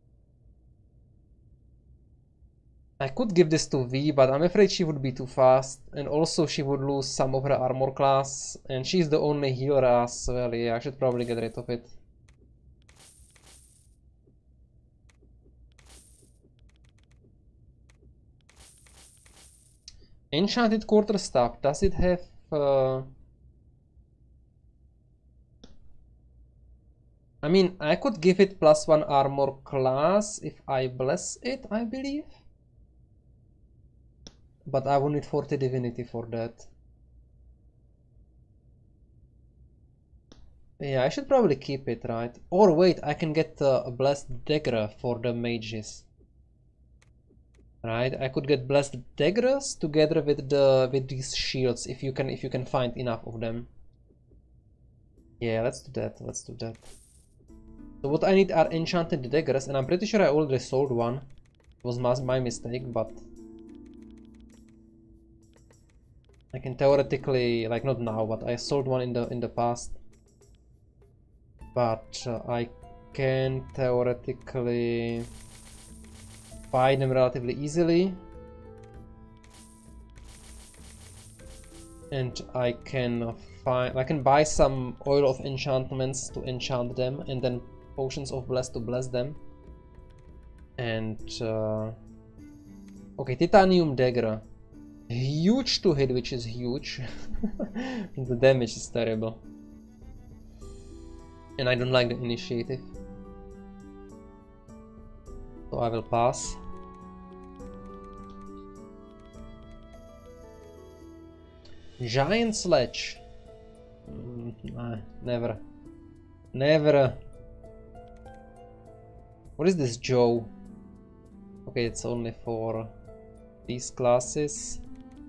I could give this to V, but I'm afraid she would be too fast, and also she would lose some of her armor class, and she's the only healer as well. Yeah, I should probably get rid of it. Enchanted quarterstaff, does it have... Uh... I mean, I could give it plus one armor class if I bless it, I believe. But I will need forty divinity for that. Yeah, I should probably keep it, right? Or wait, I can get uh, a blessed dagger for the mages. Right, I could get blessed daggers together with the with these shields if you can if you can find enough of them. Yeah, let's do that. Let's do that. So what I need are enchanted daggers, and I'm pretty sure I already sold one. It was my, my mistake, but I can theoretically, like not now, but I sold one in the in the past. But uh, I can theoretically buy them relatively easily. And I can find, I can buy some oil of enchantments to enchant them, and then potions of bless to bless them. And uh, okay, titanium dagger, huge to hit, which is huge. The damage is terrible, and I don't like the initiative, so I will pass. Giant sledge. Mm, nah, never. Never. What is this Joe? Okay, it's only for these classes.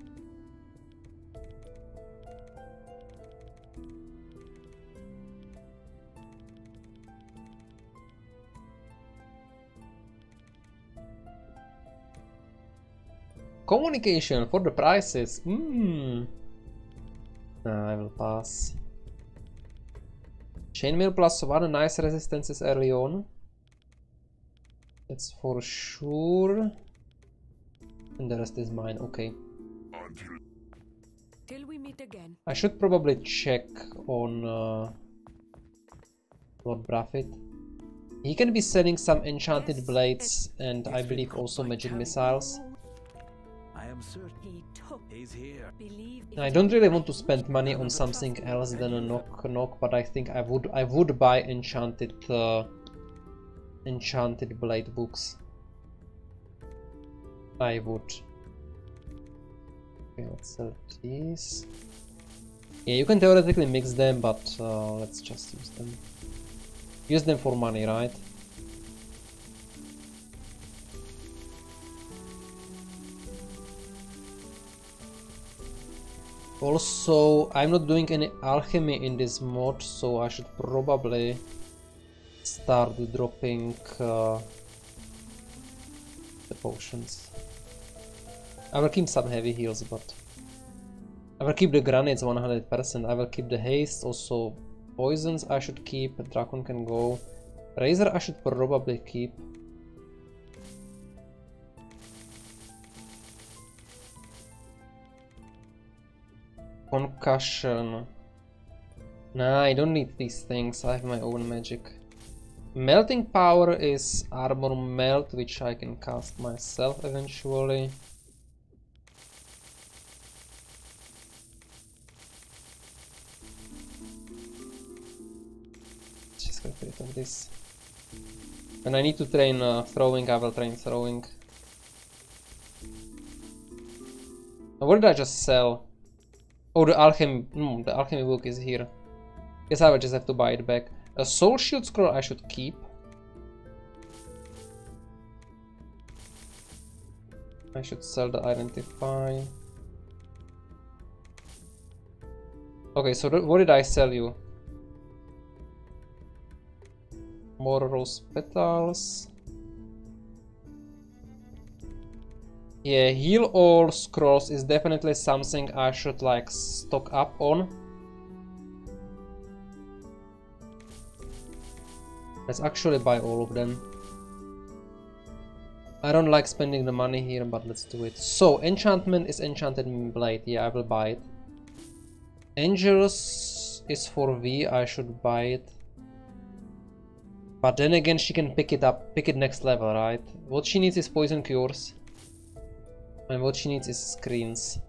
Communication for the prices. Hmm. Nah, I will pass. Chainmail plus one, nice resistances early on. That's for sure. And the rest is mine, okay. Till we meet again. I should probably check on uh, Lord Braffit. He can be selling some enchanted blades and I believe also magic missiles. I am certain He took. he's here. Believe. I don't really want to spend money on something else than a knock knock, but I think I would I would buy enchanted uh, enchanted blade books. I would. Okay, let's sell these. Yeah, you can theoretically mix them, but uh, let's just use them. Use them for money, right? Also, I'm not doing any alchemy in this mod, so I should probably start dropping uh, the potions. I will keep some heavy heals, but I will keep the grenades one hundred percent. I will keep the haste, also poisons I should keep. Dragon can go. Razor I should probably keep. Concussion. Nah, I don't need these things. I have my own magic. Melting power is armor melt, which I can cast myself eventually. Just get rid of this. When I need to train uh, throwing, I will train throwing. Now, what did I just sell? Oh, the alchemy. Mm, the alchemy book is here. Guess I will just have to buy it back. A soul shield scroll I should keep. I should sell the identify. Okay, so what did I sell you? More rose petals. Yeah, heal all scrolls is definitely something I should like stock up on. Let's actually buy all of them. I don't like spending the money here, but let's do it. So, enchantment is enchanted blade. Yeah, I will buy it. Angels is for V. I should buy it. But then again, she can pick it up, pick it next level, right? What she needs is poison cures. And what she needs is screens.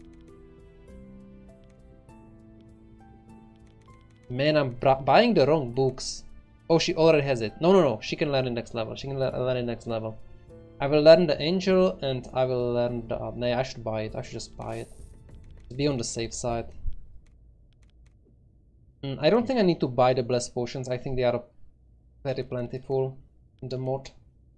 Man, I'm buying the wrong books. Oh, she already has it. No, no, no. She can learn it next level. She can le learn it next level. I will learn the angel and I will learn the... Uh, nah, I should buy it. I should just buy it. Be on the safe side. Mm, I don't think I need to buy the blessed potions. I think they are very plentiful in the mod.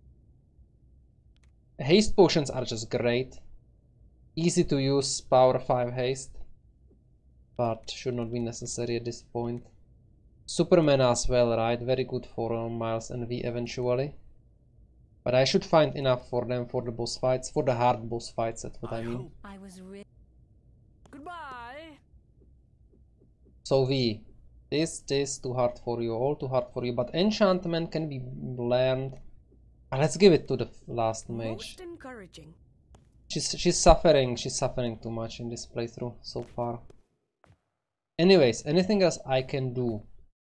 Haste potions are just great. Easy to use, power five haste. But should not be necessary at this point. Superman as well, right? Very good for uh, Miles and V eventually. But I should find enough for them for the boss fights. For the hard boss fights, that's what I, I mean. I was re Goodbye. So V. This, this, too hard for you, all too hard for you. But enchantment can be learned. Uh, let's give it to the last mage. Most encouraging. She's she's suffering. She's suffering too much in this playthrough so far. Anyways, anything else I can do?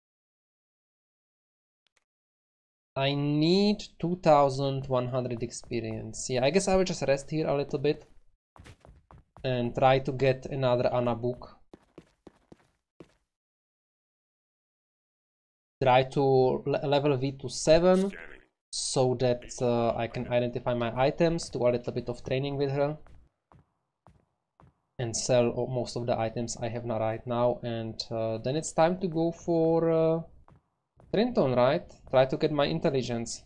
I need two thousand one hundred experience. Yeah, I guess I will just rest here a little bit and try to get another Anna book. Try to le level V to seven so that uh, I can identify my items, do a little bit of training with her, and sell most of the items I have now right now. And uh, then it's time to go for uh, Trenton, right? Try to get my intelligence.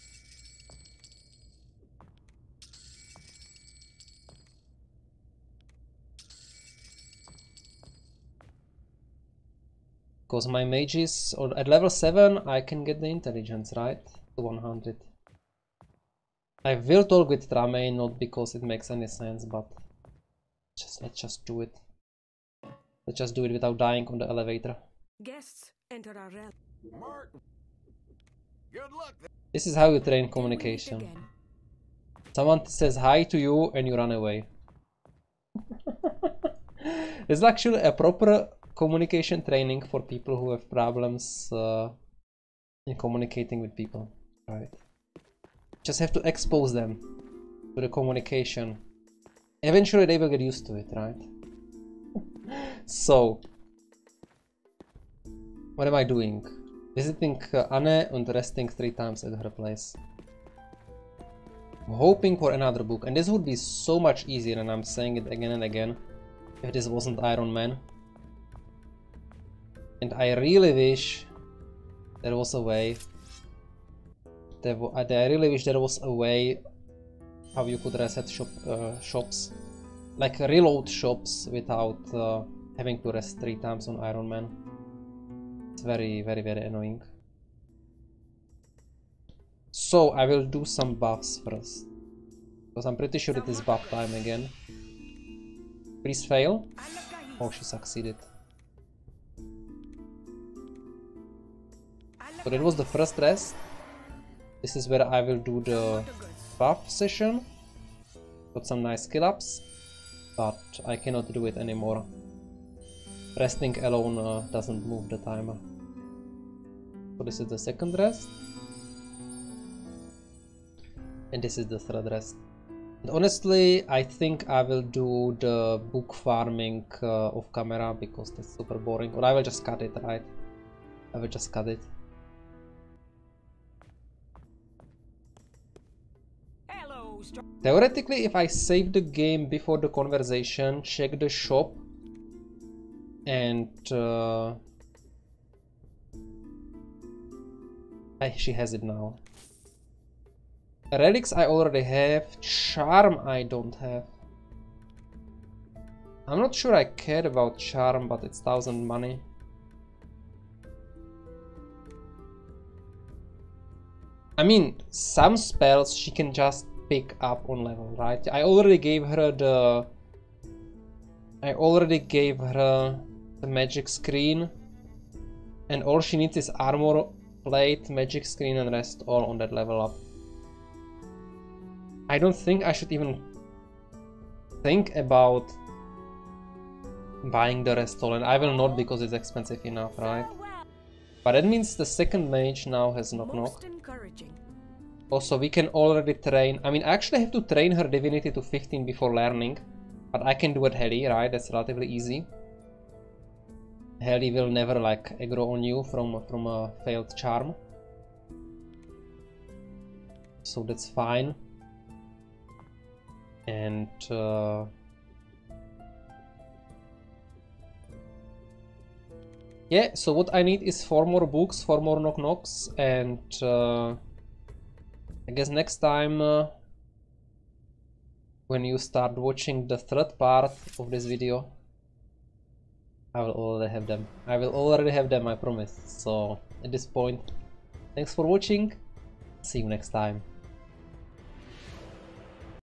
Because my mages, or at level seven, I can get the intelligence, right? To one hundred. I will talk with Tramaine, not because it makes any sense, but just let's just do it. Let's just do it without dying on the elevator. Guests enter our realm. Martin, good luck. This is how you train communication. Someone says hi to you and you run away. It's actually a proper communication training for people who have problems uh, in communicating with people, right? Just have to expose them to the communication. Eventually they will get used to it, right? So, what am I doing? Visiting uh, Anne and resting three times at her place. I'm hoping for another book, and this would be so much easier, and I'm saying it again and again, if this wasn't Iron Man. And I really wish there was a way. There I really wish there was a way how you could reset shop, uh, shops, like reload shops without uh, having to rest three times on Iron Man. It's very, very, very annoying. So I will do some buffs first, because I'm pretty sure it is buff time again. Please fail. Oh, she succeeded. So that was the first rest. This is where I will do the buff session. Got some nice skill ups, but I cannot do it anymore. Resting alone uh, doesn't move the timer. So this is the second rest. And this is the third rest. And honestly, I think I will do the book farming uh, off camera, because that's super boring. Or I will just cut it, right? I will just cut it. Theoretically, if I save the game before the conversation, check the shop, and uh, I, she has it now. Relics I already have, charm I don't have. I'm not sure I care about charm, but it's thousand money. I mean, some spells she can just pick up on level, right? I already gave her the I already gave her the magic screen, and all she needs is armor plate, magic screen, and rest all on that level up. I don't think I should even think about buying the rest all, and I will not, because it's expensive enough, right? But that means the second mage now has knock knock. Also, we can already train. I mean, I actually have to train her divinity to fifteen before learning, but I can do it Heli, right? That's relatively easy. Heli will never like aggro on you from from a failed charm, so that's fine. And uh, yeah, so what I need is four more books, four more knock knocks, and uh, I guess next time uh, when you start watching the third part of this video, I will already have them. I will already have them, I promise. So at this point, thanks for watching. See you next time.